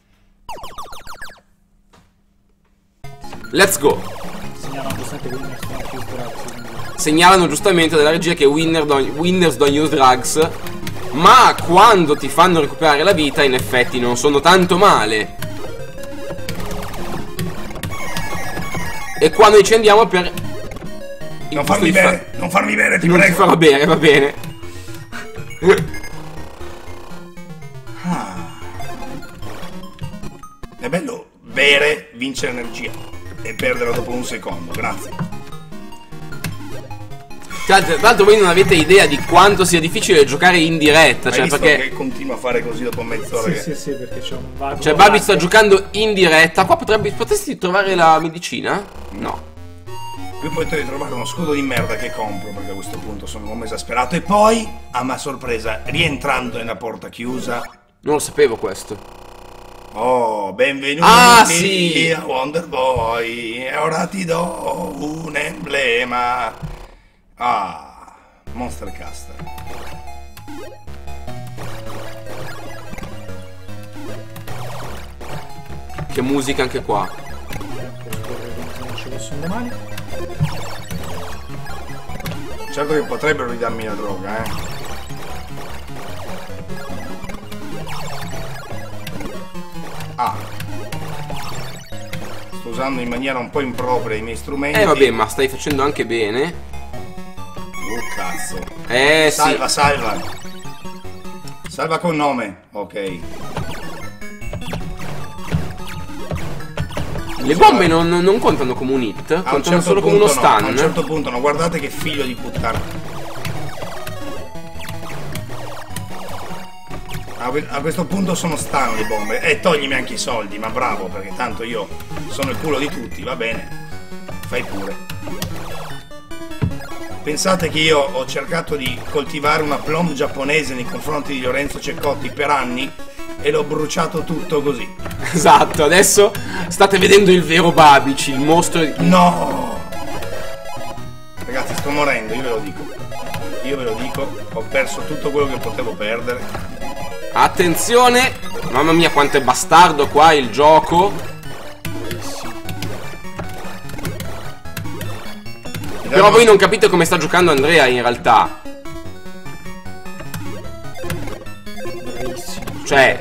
[SPEAKER 1] Let's go! Segnalano giustamente dalla regia che winners don't use drugs. Ma quando ti fanno recuperare la vita, in effetti non sono tanto male. E qua noi ci andiamo per...
[SPEAKER 2] Non farmi bere, non farmi bere, ti
[SPEAKER 1] non
[SPEAKER 2] prego.
[SPEAKER 1] ti farò bere, va bene.
[SPEAKER 2] È bello bere, vincere energia e perderla dopo un secondo, grazie.
[SPEAKER 1] Tra l'altro voi non avete idea di quanto sia difficile giocare in diretta.
[SPEAKER 2] Hai
[SPEAKER 1] Cioè
[SPEAKER 2] visto
[SPEAKER 1] perché
[SPEAKER 2] che continua a fare così dopo mezz'ora?
[SPEAKER 3] Sì, perché c'è un vago.
[SPEAKER 1] Cioè Babi sta giocando in diretta. Qua potresti trovare la medicina? No.
[SPEAKER 2] Qui potete trovare uno scudo di merda che compro, perché a questo punto sono un uomo esasperato. E poi, a ma sorpresa, rientrando nella porta chiusa...
[SPEAKER 1] Non lo sapevo questo.
[SPEAKER 2] Oh, benvenuti
[SPEAKER 1] sì!
[SPEAKER 2] a Wonder Boy. E ora ti do un emblema. Monster Caster.
[SPEAKER 1] Che musica anche qua.
[SPEAKER 3] Non ci possono male.
[SPEAKER 2] Certo che potrebbero ridarmi la droga, Ah. Sto usando in maniera un po' impropria i miei strumenti.
[SPEAKER 1] Vabbè, ma stai facendo anche bene.
[SPEAKER 2] Oh cazzo.
[SPEAKER 1] Sì.
[SPEAKER 2] Salva. Salva con nome. Ok.
[SPEAKER 1] Le bombe non contano come un hit, contano solo come uno stun.
[SPEAKER 2] A un certo punto no, guardate che figlio di puttana. A questo punto sono stun le bombe. Toglimi anche i soldi, ma bravo, perché tanto io sono il culo di tutti, va bene. Fai pure. Pensate che io ho cercato di coltivare una plomb giapponese nei confronti di Lorenzo Ceccotti per anni e l'ho bruciato tutto così.
[SPEAKER 1] Esatto, adesso state vedendo il vero Babici, il mostro di...
[SPEAKER 2] No! Ragazzi, sto morendo, io ve lo dico. Ho perso tutto quello che potevo perdere.
[SPEAKER 1] Attenzione! Mamma mia quanto è bastardo qua il gioco. Però voi non capite come sta giocando Andrea in realtà. Cioè,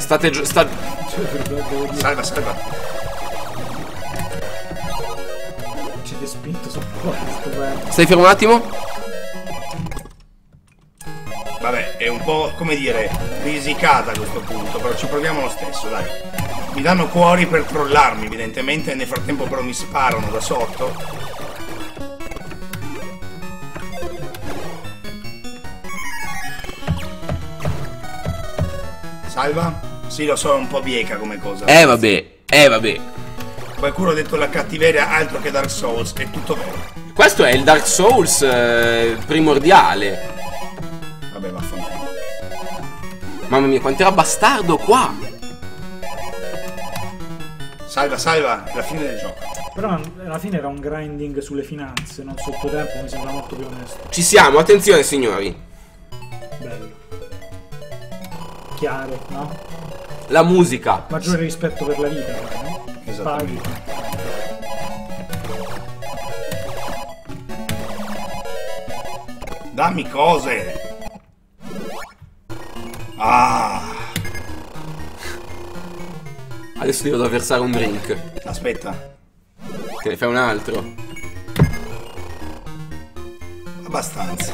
[SPEAKER 2] Salva.
[SPEAKER 3] Ci ti spinto su questo, guarda.
[SPEAKER 1] Stai fermo un attimo?
[SPEAKER 2] Vabbè, è un po', come dire, risicata a questo punto, però ci proviamo lo stesso, dai. Mi danno cuori per trollarmi, evidentemente, e nel frattempo però mi sparano da sotto. Salva? Sì, lo so, è un po' bieca come cosa.
[SPEAKER 1] Vabbè.
[SPEAKER 2] Qualcuno ha detto la cattiveria altro che Dark Souls, è tutto vero.
[SPEAKER 1] Questo è il Dark Souls primordiale.
[SPEAKER 2] Vabbè, vaffanculo.
[SPEAKER 1] Mamma mia, quanto era bastardo qua!
[SPEAKER 2] Salva, è la fine del gioco.
[SPEAKER 3] Però alla fine era un grinding sulle finanze, non sotto tempo, mi sembra molto più onesto.
[SPEAKER 1] Ci siamo, attenzione signori.
[SPEAKER 3] Bello. Chiaro, no?
[SPEAKER 1] La musica.
[SPEAKER 3] Maggiore rispetto per la vita, no?
[SPEAKER 2] Esattamente.
[SPEAKER 3] Paghi.
[SPEAKER 2] Dammi cose.
[SPEAKER 1] Adesso ti vado a versare un drink.
[SPEAKER 2] Aspetta.
[SPEAKER 1] Te ne fai un altro.
[SPEAKER 2] Abbastanza.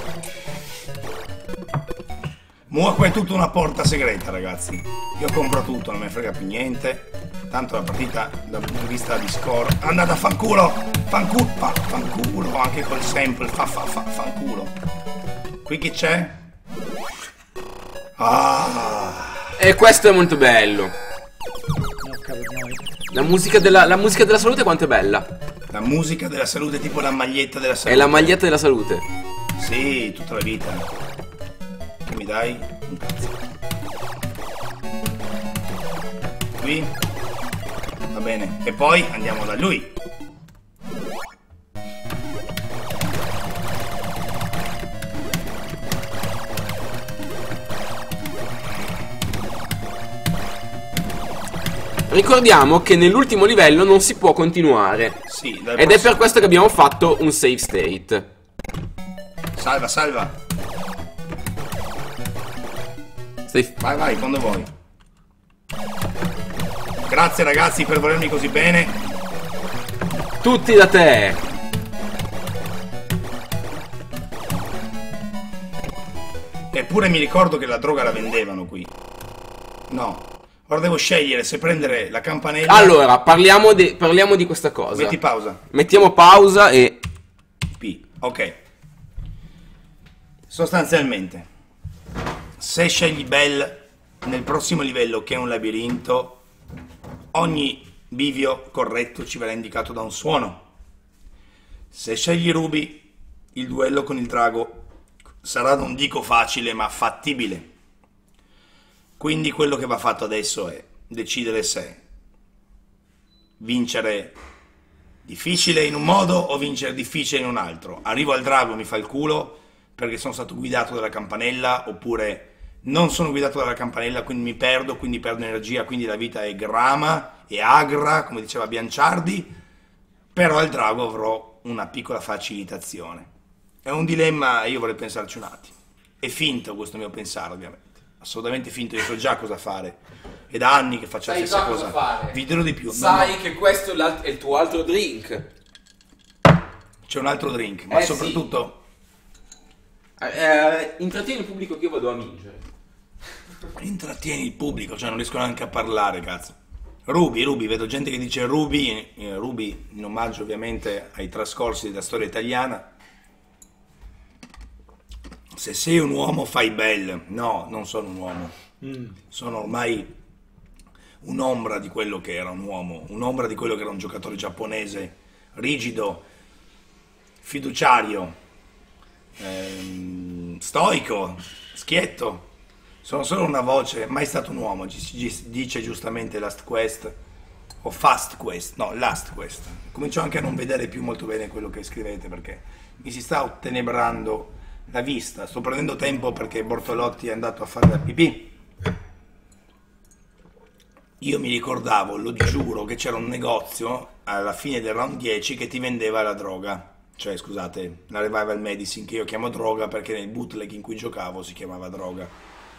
[SPEAKER 2] Qua è tutta una porta segreta, ragazzi. Io compro tutto, non me ne frega più niente. Tanto la partita dal punto di vista di score. Andate a fanculo! Fanculo! Anche col sample. Fanculo. Qui chi c'è?
[SPEAKER 1] E questo è molto bello. La musica della salute quanto è bella.
[SPEAKER 2] La musica della salute, tipo la maglietta della salute.
[SPEAKER 1] È la maglietta della salute.
[SPEAKER 2] Sì, tutta la vita. Che mi dai? Un cazzo. Qui. Va bene. E poi andiamo da lui.
[SPEAKER 1] Ricordiamo che nell'ultimo livello non si può continuare.
[SPEAKER 2] Sì,
[SPEAKER 1] ed è per questo che abbiamo fatto un save state.
[SPEAKER 2] Salva. Vai, quando vuoi. Grazie ragazzi per volermi così bene.
[SPEAKER 1] Tutti da te.
[SPEAKER 2] Eppure mi ricordo che la droga la vendevano qui. No. Ora devo scegliere se prendere la campanella.
[SPEAKER 1] Allora, parliamo di questa cosa.
[SPEAKER 2] Metti pausa.
[SPEAKER 1] Mettiamo pausa e...
[SPEAKER 2] P. Ok. Sostanzialmente, se scegli Bell nel prossimo livello, che è un labirinto, ogni bivio corretto ci verrà indicato da un suono. Se scegli Ruby, il duello con il drago sarà, non dico facile, ma fattibile. Quindi quello che va fatto adesso è decidere se vincere difficile in un modo o vincere difficile in un altro. Arrivo al drago, mi fa il culo perché sono stato guidato dalla campanella, oppure Non sono guidato dalla campanella, quindi mi perdo, quindi perdo energia, quindi la vita è grama, è agra, come diceva Bianciardi, però al drago avrò una piccola facilitazione. È un dilemma, io vorrei pensarci un attimo. È finto questo mio pensare, ovviamente. Assolutamente finto, io so già cosa fare. È da anni che faccio la
[SPEAKER 1] Sai
[SPEAKER 2] stessa
[SPEAKER 1] già cosa
[SPEAKER 2] cosa.
[SPEAKER 1] fare.
[SPEAKER 2] Vi dirò di più.
[SPEAKER 1] Sai che questo è il tuo altro drink.
[SPEAKER 2] C'è un altro drink, ma
[SPEAKER 1] Sì.
[SPEAKER 2] soprattutto
[SPEAKER 1] Intrattieni il pubblico che io vado a mingere.
[SPEAKER 2] intrattieni il pubblico, cioè non riesco neanche a parlare, cazzo. Ruby, vedo gente che dice Ruby in omaggio ovviamente ai trascorsi della storia italiana. Se sei un uomo fai bel. No, non sono un uomo. Sono ormai un'ombra di quello che era un uomo, un'ombra di quello che era un giocatore giapponese, rigido, fiduciario, stoico, schietto. Sono solo una voce, mai stato un uomo, dice giustamente Last Quest, o Fast Quest, no, Last Quest. Comincio anche a non vedere più molto bene quello che scrivete perché mi si sta ottenebrando la vista. Sto prendendo tempo perché Bortolotti è andato a fare la pipì. Io mi ricordavo, lo giuro, che c'era un negozio alla fine del round 10 che ti vendeva la droga. Cioè, scusate, la revival medicine, che io chiamo droga perché nel bootleg in cui giocavo si chiamava droga.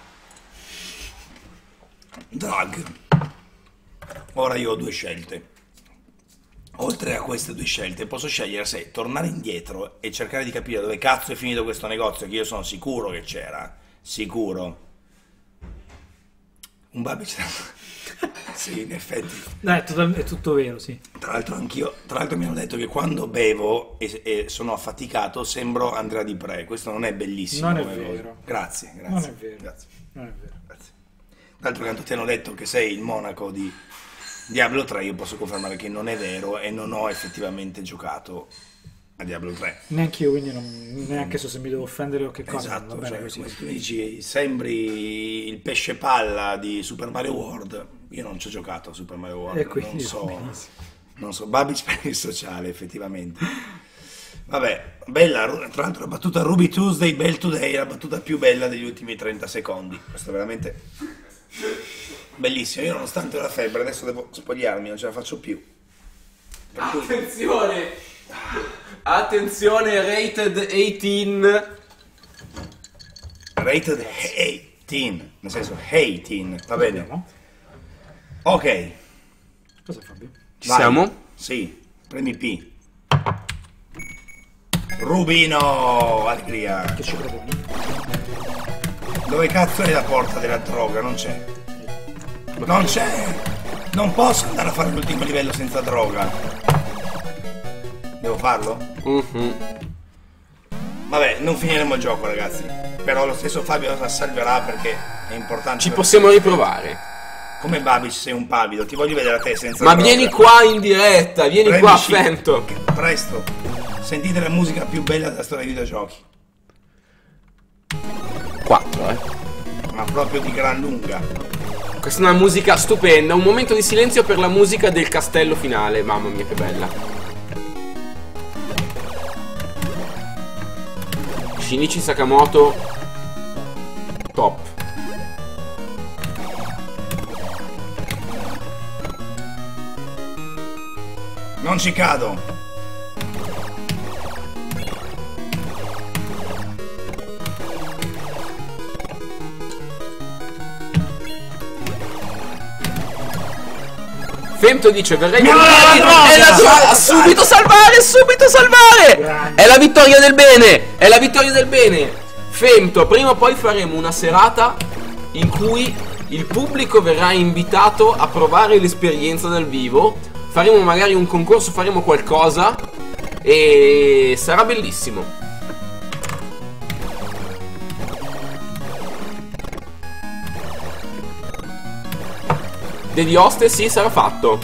[SPEAKER 2] Drug. Ora io ho due scelte. Oltre a queste due scelte posso scegliere se tornare indietro e cercare di capire dove cazzo è finito questo negozio, che io sono sicuro che c'era. Sicuro. Un babice. Sì, in effetti.
[SPEAKER 3] È tutto vero, sì.
[SPEAKER 2] Tra l'altro mi hanno detto che quando bevo e sono affaticato sembro Andrea Di Pre. Questo non è bellissimo.
[SPEAKER 3] Non è
[SPEAKER 2] come
[SPEAKER 3] vero.
[SPEAKER 2] cosa. Grazie.
[SPEAKER 3] Non è vero.
[SPEAKER 2] Grazie.
[SPEAKER 3] Non è vero.
[SPEAKER 2] Grazie. Tra l'altro quando ti hanno detto che sei il monaco di Diablo 3, io posso confermare che non è vero e non ho effettivamente giocato a Diablo 3.
[SPEAKER 3] Neanche io, quindi neanche so se mi devo offendere o che cosa.
[SPEAKER 2] Esatto,
[SPEAKER 3] va bene
[SPEAKER 2] cioè,
[SPEAKER 3] così.
[SPEAKER 2] come se tu mi dici sembri il pesce palla di Super Mario World, io non ci ho giocato a Super Mario World,
[SPEAKER 3] E quindi
[SPEAKER 2] non so, Babic per il sociale effettivamente. Vabbè, bella, tra l'altro la battuta Ruby Tuesday, Bell Today è la battuta più bella degli ultimi 30 secondi, questo è veramente bellissimo. Io nonostante la febbre adesso devo spogliarmi, non ce la faccio più. Per cui...
[SPEAKER 1] Attenzione, rated 18.
[SPEAKER 2] Rated 18, nel senso 18, va bene.
[SPEAKER 3] Vediamo.
[SPEAKER 2] Ok,
[SPEAKER 3] Cosa Fabio?
[SPEAKER 1] Ci
[SPEAKER 2] vai.
[SPEAKER 1] siamo?
[SPEAKER 2] Sì, premi P. Rubino, allegria.
[SPEAKER 3] Che ci proponi?
[SPEAKER 2] Dove cazzo è la porta della droga? Non c'è. Non c'è. Non posso andare a fare l'ultimo livello senza droga. Devo farlo? Vabbè, non finiremo il gioco, ragazzi. Però lo stesso Fabio la salverà perché è importante.
[SPEAKER 1] Ci possiamo riprovare.
[SPEAKER 2] Come Babic sei un pavido, ti voglio vedere a te senza
[SPEAKER 1] Ma
[SPEAKER 2] droga.
[SPEAKER 1] vieni qua in diretta, vieni qua a
[SPEAKER 2] Premici.
[SPEAKER 1] Fento.
[SPEAKER 2] Presto. Sentite la musica più bella della storia dei videogiochi.
[SPEAKER 1] 4,
[SPEAKER 2] Ma proprio di gran lunga.
[SPEAKER 1] Questa è una musica stupenda. Un momento di silenzio per la musica del castello finale. Mamma mia, che bella. Shinichi Sakamoto. Top.
[SPEAKER 2] Non ci cado.
[SPEAKER 1] Femto dice verrei
[SPEAKER 2] No,
[SPEAKER 1] con
[SPEAKER 2] la droga!
[SPEAKER 1] è la droga! Subito salvare, subito salvare!
[SPEAKER 3] Grande.
[SPEAKER 1] È la vittoria del bene! È la vittoria del bene! Femto, prima o poi faremo una serata in cui il pubblico verrà invitato a provare l'esperienza dal vivo. Faremo magari un concorso, faremo qualcosa e sarà bellissimo. Degli host, sì, sarà fatto.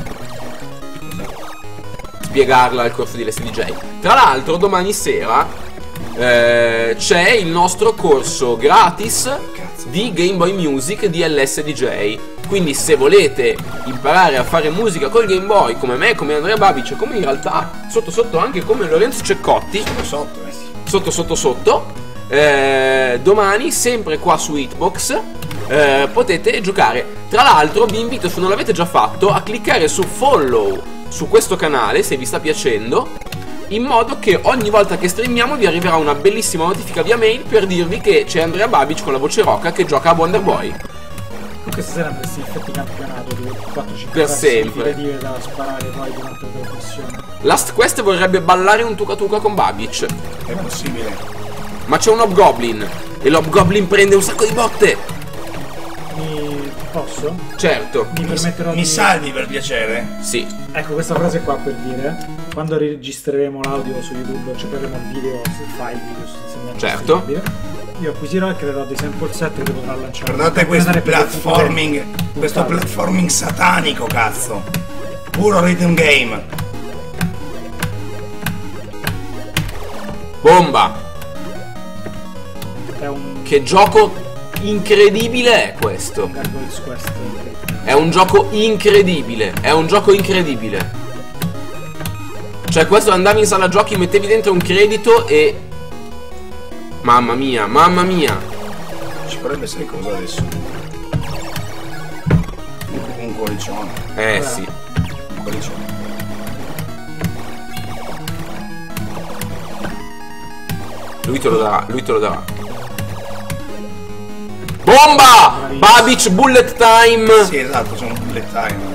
[SPEAKER 1] Spiegarla al corso di LSDJ. Tra l'altro domani sera c'è il nostro corso gratis di Game Boy Music di LSDJ. Quindi se volete imparare a fare musica col Game Boy come me, come Andrea Babic, come in realtà sotto sotto anche come Lorenzo Ceccotti,
[SPEAKER 2] Sotto, sì.
[SPEAKER 1] sotto domani, sempre qua su Hitbox, potete giocare. Tra l'altro vi invito, se non l'avete già fatto, a cliccare su follow su questo canale se vi sta piacendo, in modo che ogni volta che streamiamo vi arriverà una bellissima notifica via mail per dirvi che c'è Andrea Babic con la voce roca che gioca a Wonder Boy.
[SPEAKER 3] Questa sera andresti in effetti campionato di 4-5
[SPEAKER 1] per sempre
[SPEAKER 3] da sparare poi durante la trasmissione.
[SPEAKER 1] Last Quest vorrebbe ballare un tuca tuca con Babic.
[SPEAKER 2] È possibile.
[SPEAKER 1] Ma c'è un Hobgoblin e l'Hobgoblin prende un sacco di botte.
[SPEAKER 3] Posso?
[SPEAKER 1] Certo.
[SPEAKER 3] Mi permetterò
[SPEAKER 2] Mi salvi per piacere?
[SPEAKER 1] Sì.
[SPEAKER 3] Ecco, questa frase qua per dire, quando registreremo l'audio su YouTube, cioè avremo il video, il file video sostanzialmente.
[SPEAKER 1] Certo.
[SPEAKER 3] Io acquisirò e creerò dei sample set che potrà lanciare.
[SPEAKER 2] Guardate questo platforming satanico, cazzo. Puro rhythm game.
[SPEAKER 1] Bomba.
[SPEAKER 3] È un
[SPEAKER 1] Che gioco incredibile è questo.
[SPEAKER 3] Gargoyles Quest.
[SPEAKER 1] È un gioco incredibile. È un gioco incredibile. Cioè questo andavi in sala giochi, mettevi dentro un credito e... Mamma mia, mamma mia.
[SPEAKER 2] Ci vorrebbe, sai cosa adesso? Un cuoricione.
[SPEAKER 1] Sì.
[SPEAKER 2] Un cuoricione.
[SPEAKER 1] Lui te lo darà, lui te lo darà. Bomba! Babic bullet time.
[SPEAKER 2] Sì, esatto, sono bullet time.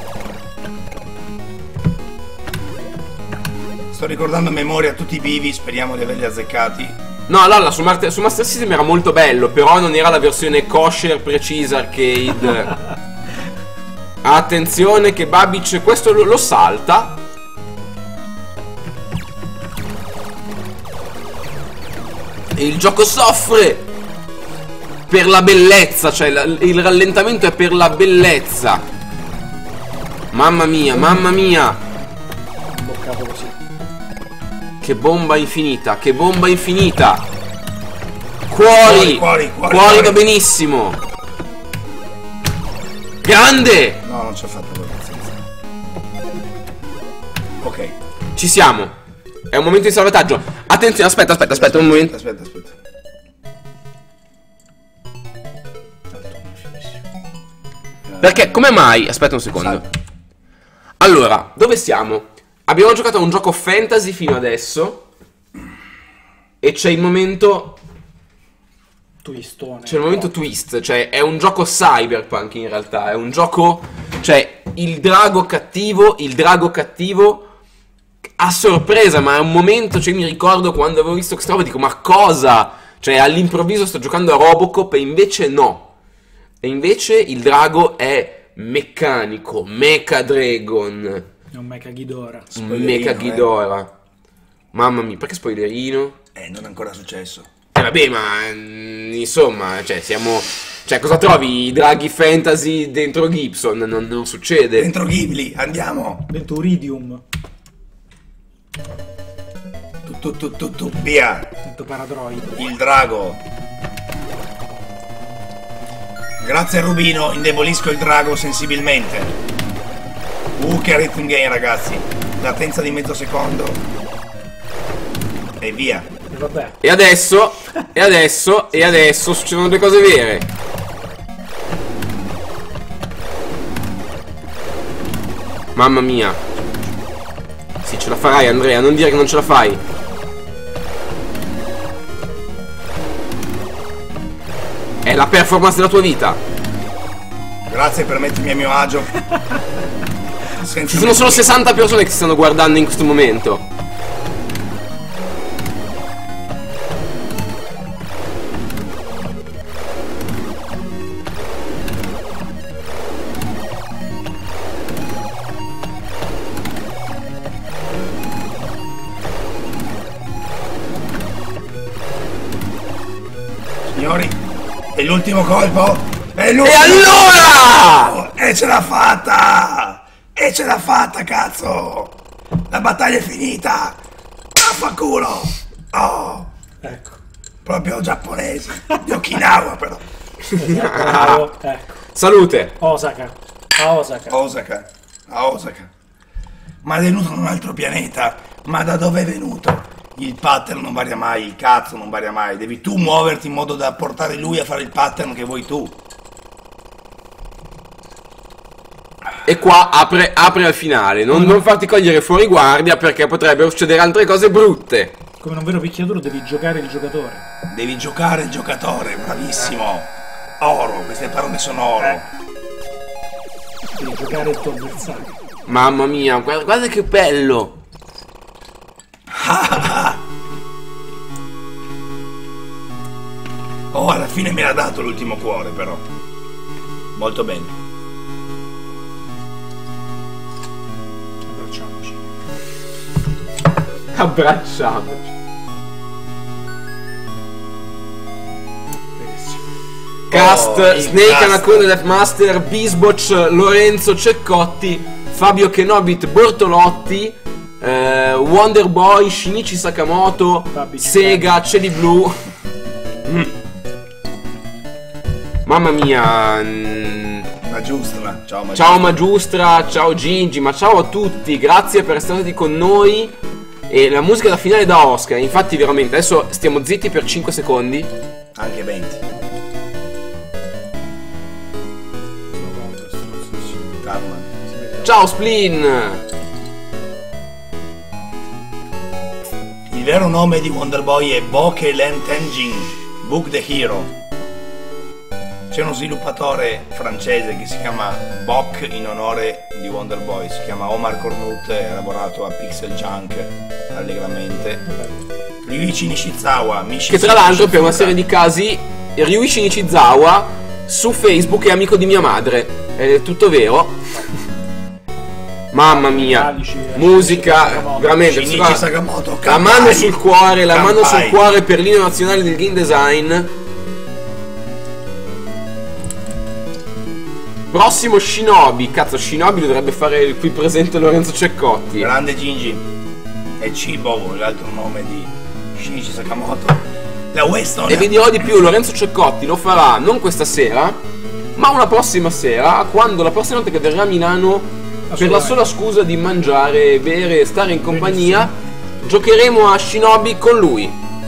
[SPEAKER 2] Sto ricordando a memoria tutti i vivi, speriamo di averli azzeccati.
[SPEAKER 1] No, Lalla, su Master System era molto bello, però non era la versione kosher precisa arcade. Attenzione che Babic questo lo salta. E il gioco soffre per la bellezza, cioè il rallentamento è per la bellezza. Mamma mia, mamma mia.
[SPEAKER 3] Bloccato così.
[SPEAKER 1] Che bomba infinita, che bomba infinita. Cuori,
[SPEAKER 2] Cuori
[SPEAKER 1] va benissimo. Grande.
[SPEAKER 2] No, non ci ho fatto pazienza. Ok.
[SPEAKER 1] Ci siamo. È un momento di salvataggio. Attenzione, aspetta un momento.
[SPEAKER 2] Aspetta.
[SPEAKER 1] Perché, come mai? Aspetta un secondo. Allora, dove siamo? Abbiamo giocato a un gioco fantasy fino adesso. E c'è il momento...
[SPEAKER 3] Twistone.
[SPEAKER 1] C'è il momento twist. Cioè, è un gioco cyberpunk in realtà. È un gioco... Cioè, il drago cattivo a sorpresa, ma è un momento... Cioè, mi ricordo quando avevo visto questa roba, dico, ma cosa? Cioè, all'improvviso sto giocando a Robocop e invece no. E invece il drago è meccanico, Mecha Dragon.
[SPEAKER 3] È un Mecha Ghidorah.
[SPEAKER 1] Mecha Ghidorah. Mamma mia, perché spoilerino?
[SPEAKER 2] Non è ancora successo.
[SPEAKER 1] Vabbè, ma insomma, cioè siamo... Cioè, cosa trovi? I draghi fantasy dentro Gibson? Non succede.
[SPEAKER 2] Dentro Ghibli, andiamo.
[SPEAKER 3] Dentro Uridium.
[SPEAKER 2] Via.
[SPEAKER 3] Dentro Paradroid.
[SPEAKER 2] Il drago. Grazie a Rubino indebolisco il drago sensibilmente. Che rhythm game, ragazzi. Latenza di mezzo secondo. E via.
[SPEAKER 3] E vabbè.
[SPEAKER 1] E adesso succedono due cose vere. Mamma mia. Sì, ce la farai, Andrea, non dire che non ce la fai. È la performance della tua vita.
[SPEAKER 2] Grazie per mettermi a mio agio.
[SPEAKER 1] Ci sono solo 60 persone che ti stanno guardando in questo momento.
[SPEAKER 2] Signori, è l'ultimo colpo. È l'ultimo.
[SPEAKER 1] E allora!
[SPEAKER 2] E ce l'ha fatta! E ce l'ha fatta, cazzo! La battaglia è finita! Vaffanculo! Oh!
[SPEAKER 3] Ecco.
[SPEAKER 2] Proprio giapponesi! Di Okinawa, però!
[SPEAKER 3] Bravo. Ecco.
[SPEAKER 1] Salute!
[SPEAKER 3] Osaka. A Osaka.
[SPEAKER 2] A Osaka. Ma è venuto da un altro pianeta? Ma da dove è venuto? il pattern non varia mai, il cazzo non varia mai. Devi tu muoverti in modo da portare lui a fare il pattern che vuoi tu.
[SPEAKER 1] E qua apre al finale. Non farti cogliere fuori guardia, perché potrebbero succedere altre cose brutte.
[SPEAKER 3] Come un vero picchiaduro devi giocare il giocatore.
[SPEAKER 2] Devi giocare il giocatore, bravissimo. Oro, queste parole sono oro.
[SPEAKER 3] Devi giocare il tuo avversario.
[SPEAKER 1] Mamma mia, guarda che bello.
[SPEAKER 2] Oh, alla fine me l'ha dato l'ultimo cuore, però. Molto bene.
[SPEAKER 1] Abbracciamoci. Cast,
[SPEAKER 2] il
[SPEAKER 1] Snake,
[SPEAKER 2] cast.
[SPEAKER 1] Anaconda, Deathmaster, Bisboch, Lorenzo Ceccotti, Fabio Kenobit, Bortolotti, Wonderboy, Shinichi Sakamoto,
[SPEAKER 3] Fabi
[SPEAKER 1] Sega, Celi Blu. Mamma mia.
[SPEAKER 2] Magiustra, ciao Magiustra.
[SPEAKER 1] Ciao Magiustra, ciao Gingi, ma ciao a tutti, grazie per essere stati con noi. E la musica da finale da Oscar, infatti veramente, adesso stiamo zitti per 5 secondi.
[SPEAKER 2] Anche 20. Calma.
[SPEAKER 1] Ciao Splin!
[SPEAKER 2] Il vero nome di Wonderboy è Boke Len Tenjin, Book the Hero. C'è uno sviluppatore francese che si chiama Bok in onore di Wonderboy, si chiama Omar Cornut, ha lavorato a Pixel Junk allegramente. Ryuichi Nishizawa,
[SPEAKER 1] Che tra l'altro per una serie di casi Ryuichi Nishizawa su Facebook è amico di mia madre. È tutto vero. Mamma mia, musica veramente.
[SPEAKER 2] Shinichi Sakamoto,
[SPEAKER 1] La mano sul cuore, la mano sul
[SPEAKER 2] Kanpai.
[SPEAKER 1] cuore per l'inno nazionale del game design. Prossimo Shinobi. Cazzo, Shinobi lo dovrebbe fare il qui presente Lorenzo Ceccotti.
[SPEAKER 2] Grande Gingi. E Chibo, l'altro nome di Shinichi Sakamoto. La Weston.
[SPEAKER 1] E vi dirò di più, Lorenzo Ceccotti lo farà non questa sera, ma una prossima sera, quando la prossima volta che verrà a Milano, per la sola scusa di mangiare, bere e stare in compagnia, giocheremo a Shinobi con lui.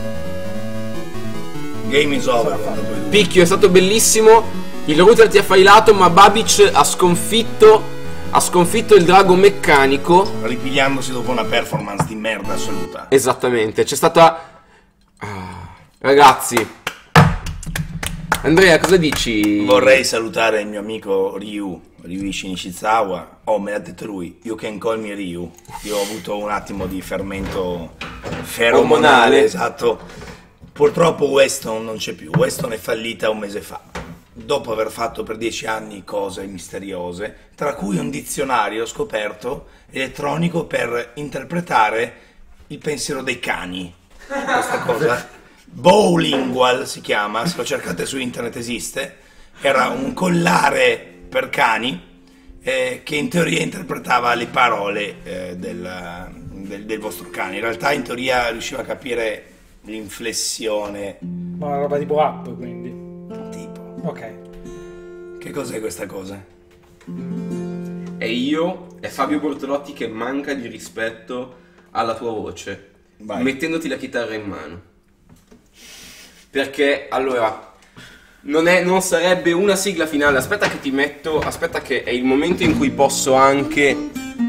[SPEAKER 2] Game is over. quando poi lui-
[SPEAKER 1] Picchio, è stato bellissimo. Il router ti ha failato, ma Babic ha sconfitto il drago meccanico.
[SPEAKER 2] Ripigliandosi dopo una performance di merda assoluta.
[SPEAKER 1] Esattamente, c'è stata... Ragazzi, Andrea, cosa dici?
[SPEAKER 2] Vorrei salutare il mio amico Ryuichi Nishizawa. Oh, me l'ha detto lui. You can call me Ryu. Io ho avuto un attimo di fermento feromonale,
[SPEAKER 1] Ormonale.
[SPEAKER 2] esatto. Purtroppo Weston non c'è più. Weston è fallita un mese fa. Dopo aver fatto per 10 anni cose misteriose, tra cui un dizionario scoperto elettronico per interpretare il pensiero dei cani. Questa cosa Bowlingual si chiama, se lo cercate su internet esiste. Era un collare per cani che in teoria interpretava le parole del vostro cane. In realtà in teoria riusciva a capire l'inflessione.
[SPEAKER 3] Ma una roba tipo app, quindi.
[SPEAKER 2] Tipo,
[SPEAKER 3] Ok.
[SPEAKER 2] che cos'è questa cosa?
[SPEAKER 1] E io è Fabio Bortolotti che manca di rispetto alla tua voce,
[SPEAKER 2] Vai.
[SPEAKER 1] mettendoti la chitarra in mano. Perché, allora, non sarebbe una sigla finale. Aspetta che ti metto, aspetta che è il momento in cui posso anche...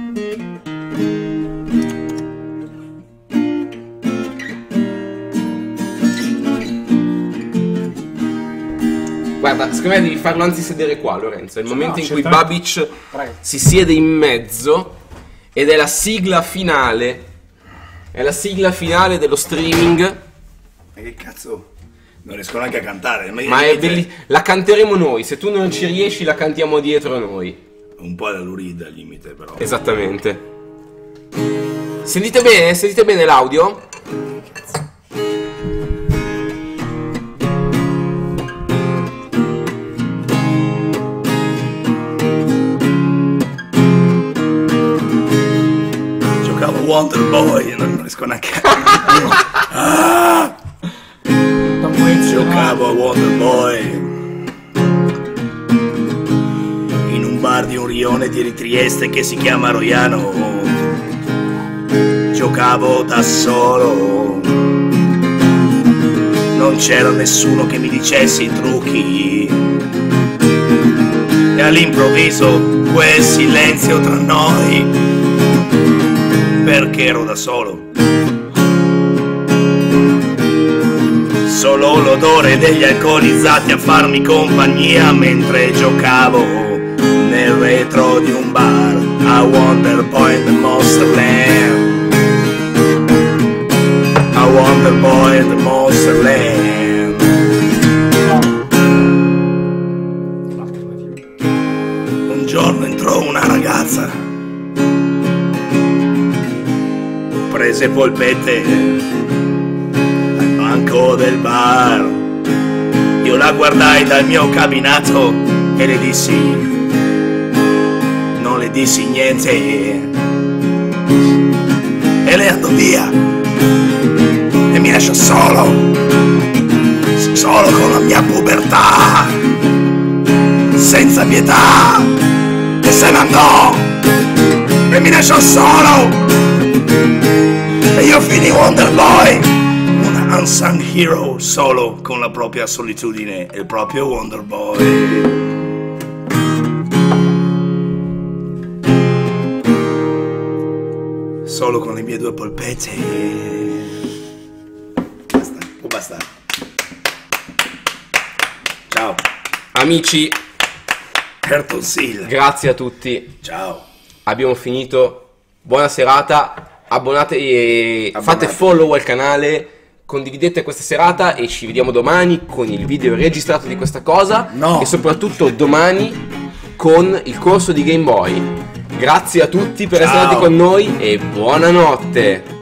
[SPEAKER 1] Guarda, secondo me devi farlo anzi sedere qua, Lorenzo. È il momento in cui
[SPEAKER 3] certamente.
[SPEAKER 1] Babic
[SPEAKER 3] Prego.
[SPEAKER 1] si siede in mezzo ed è la sigla finale. È la sigla finale dello streaming.
[SPEAKER 2] Ma che cazzo? Non riesco neanche a cantare.
[SPEAKER 1] Ma è bellissima. La canteremo noi. Se tu non ci riesci, la cantiamo dietro noi.
[SPEAKER 2] Un po' alla Lurida al limite, però.
[SPEAKER 1] Esattamente. Sentite bene? Sentite bene l'audio?
[SPEAKER 2] Giocavo Wonder Boy e non riesco neanche a...
[SPEAKER 3] Tom Waits,
[SPEAKER 2] Giocavo a Wonder Boy in un bar di un rione di Trieste che si chiama Roiano. giocavo da solo. Non c'era nessuno che mi dicesse i trucchi. E all'improvviso quel silenzio tra noi, perché ero da solo. Solo l'odore degli alcolizzati a farmi compagnia mentre giocavo nel retro di un bar a Wonder Boy in the Monster Land. A Wonder Boy in the Monster Land. Un giorno entrò una ragazza, prese polpette del bar. Io la guardai dal mio cabinato e le dissi, non le dissi niente, e lei andò via e mi lasciò solo con la mia pubertà, senza pietà, e se ne andò e mi lasciò solo e io finì Wonder Boy, unsung hero, solo con la propria solitudine e il proprio Wonder Boy. Solo con le mie 2 polpette. Basta, può bastare. Ciao.
[SPEAKER 1] Amici,
[SPEAKER 2] Ayrton Seal.
[SPEAKER 1] grazie a tutti.
[SPEAKER 2] Ciao.
[SPEAKER 1] Abbiamo finito. Buona serata. Abbonatevi e fate follow al canale. Condividete questa serata e ci vediamo domani con il video registrato di questa cosa.
[SPEAKER 2] No.
[SPEAKER 1] E soprattutto domani con il corso di Game Boy. Grazie a tutti per essere
[SPEAKER 2] Ciao.
[SPEAKER 1] stati con noi e buonanotte.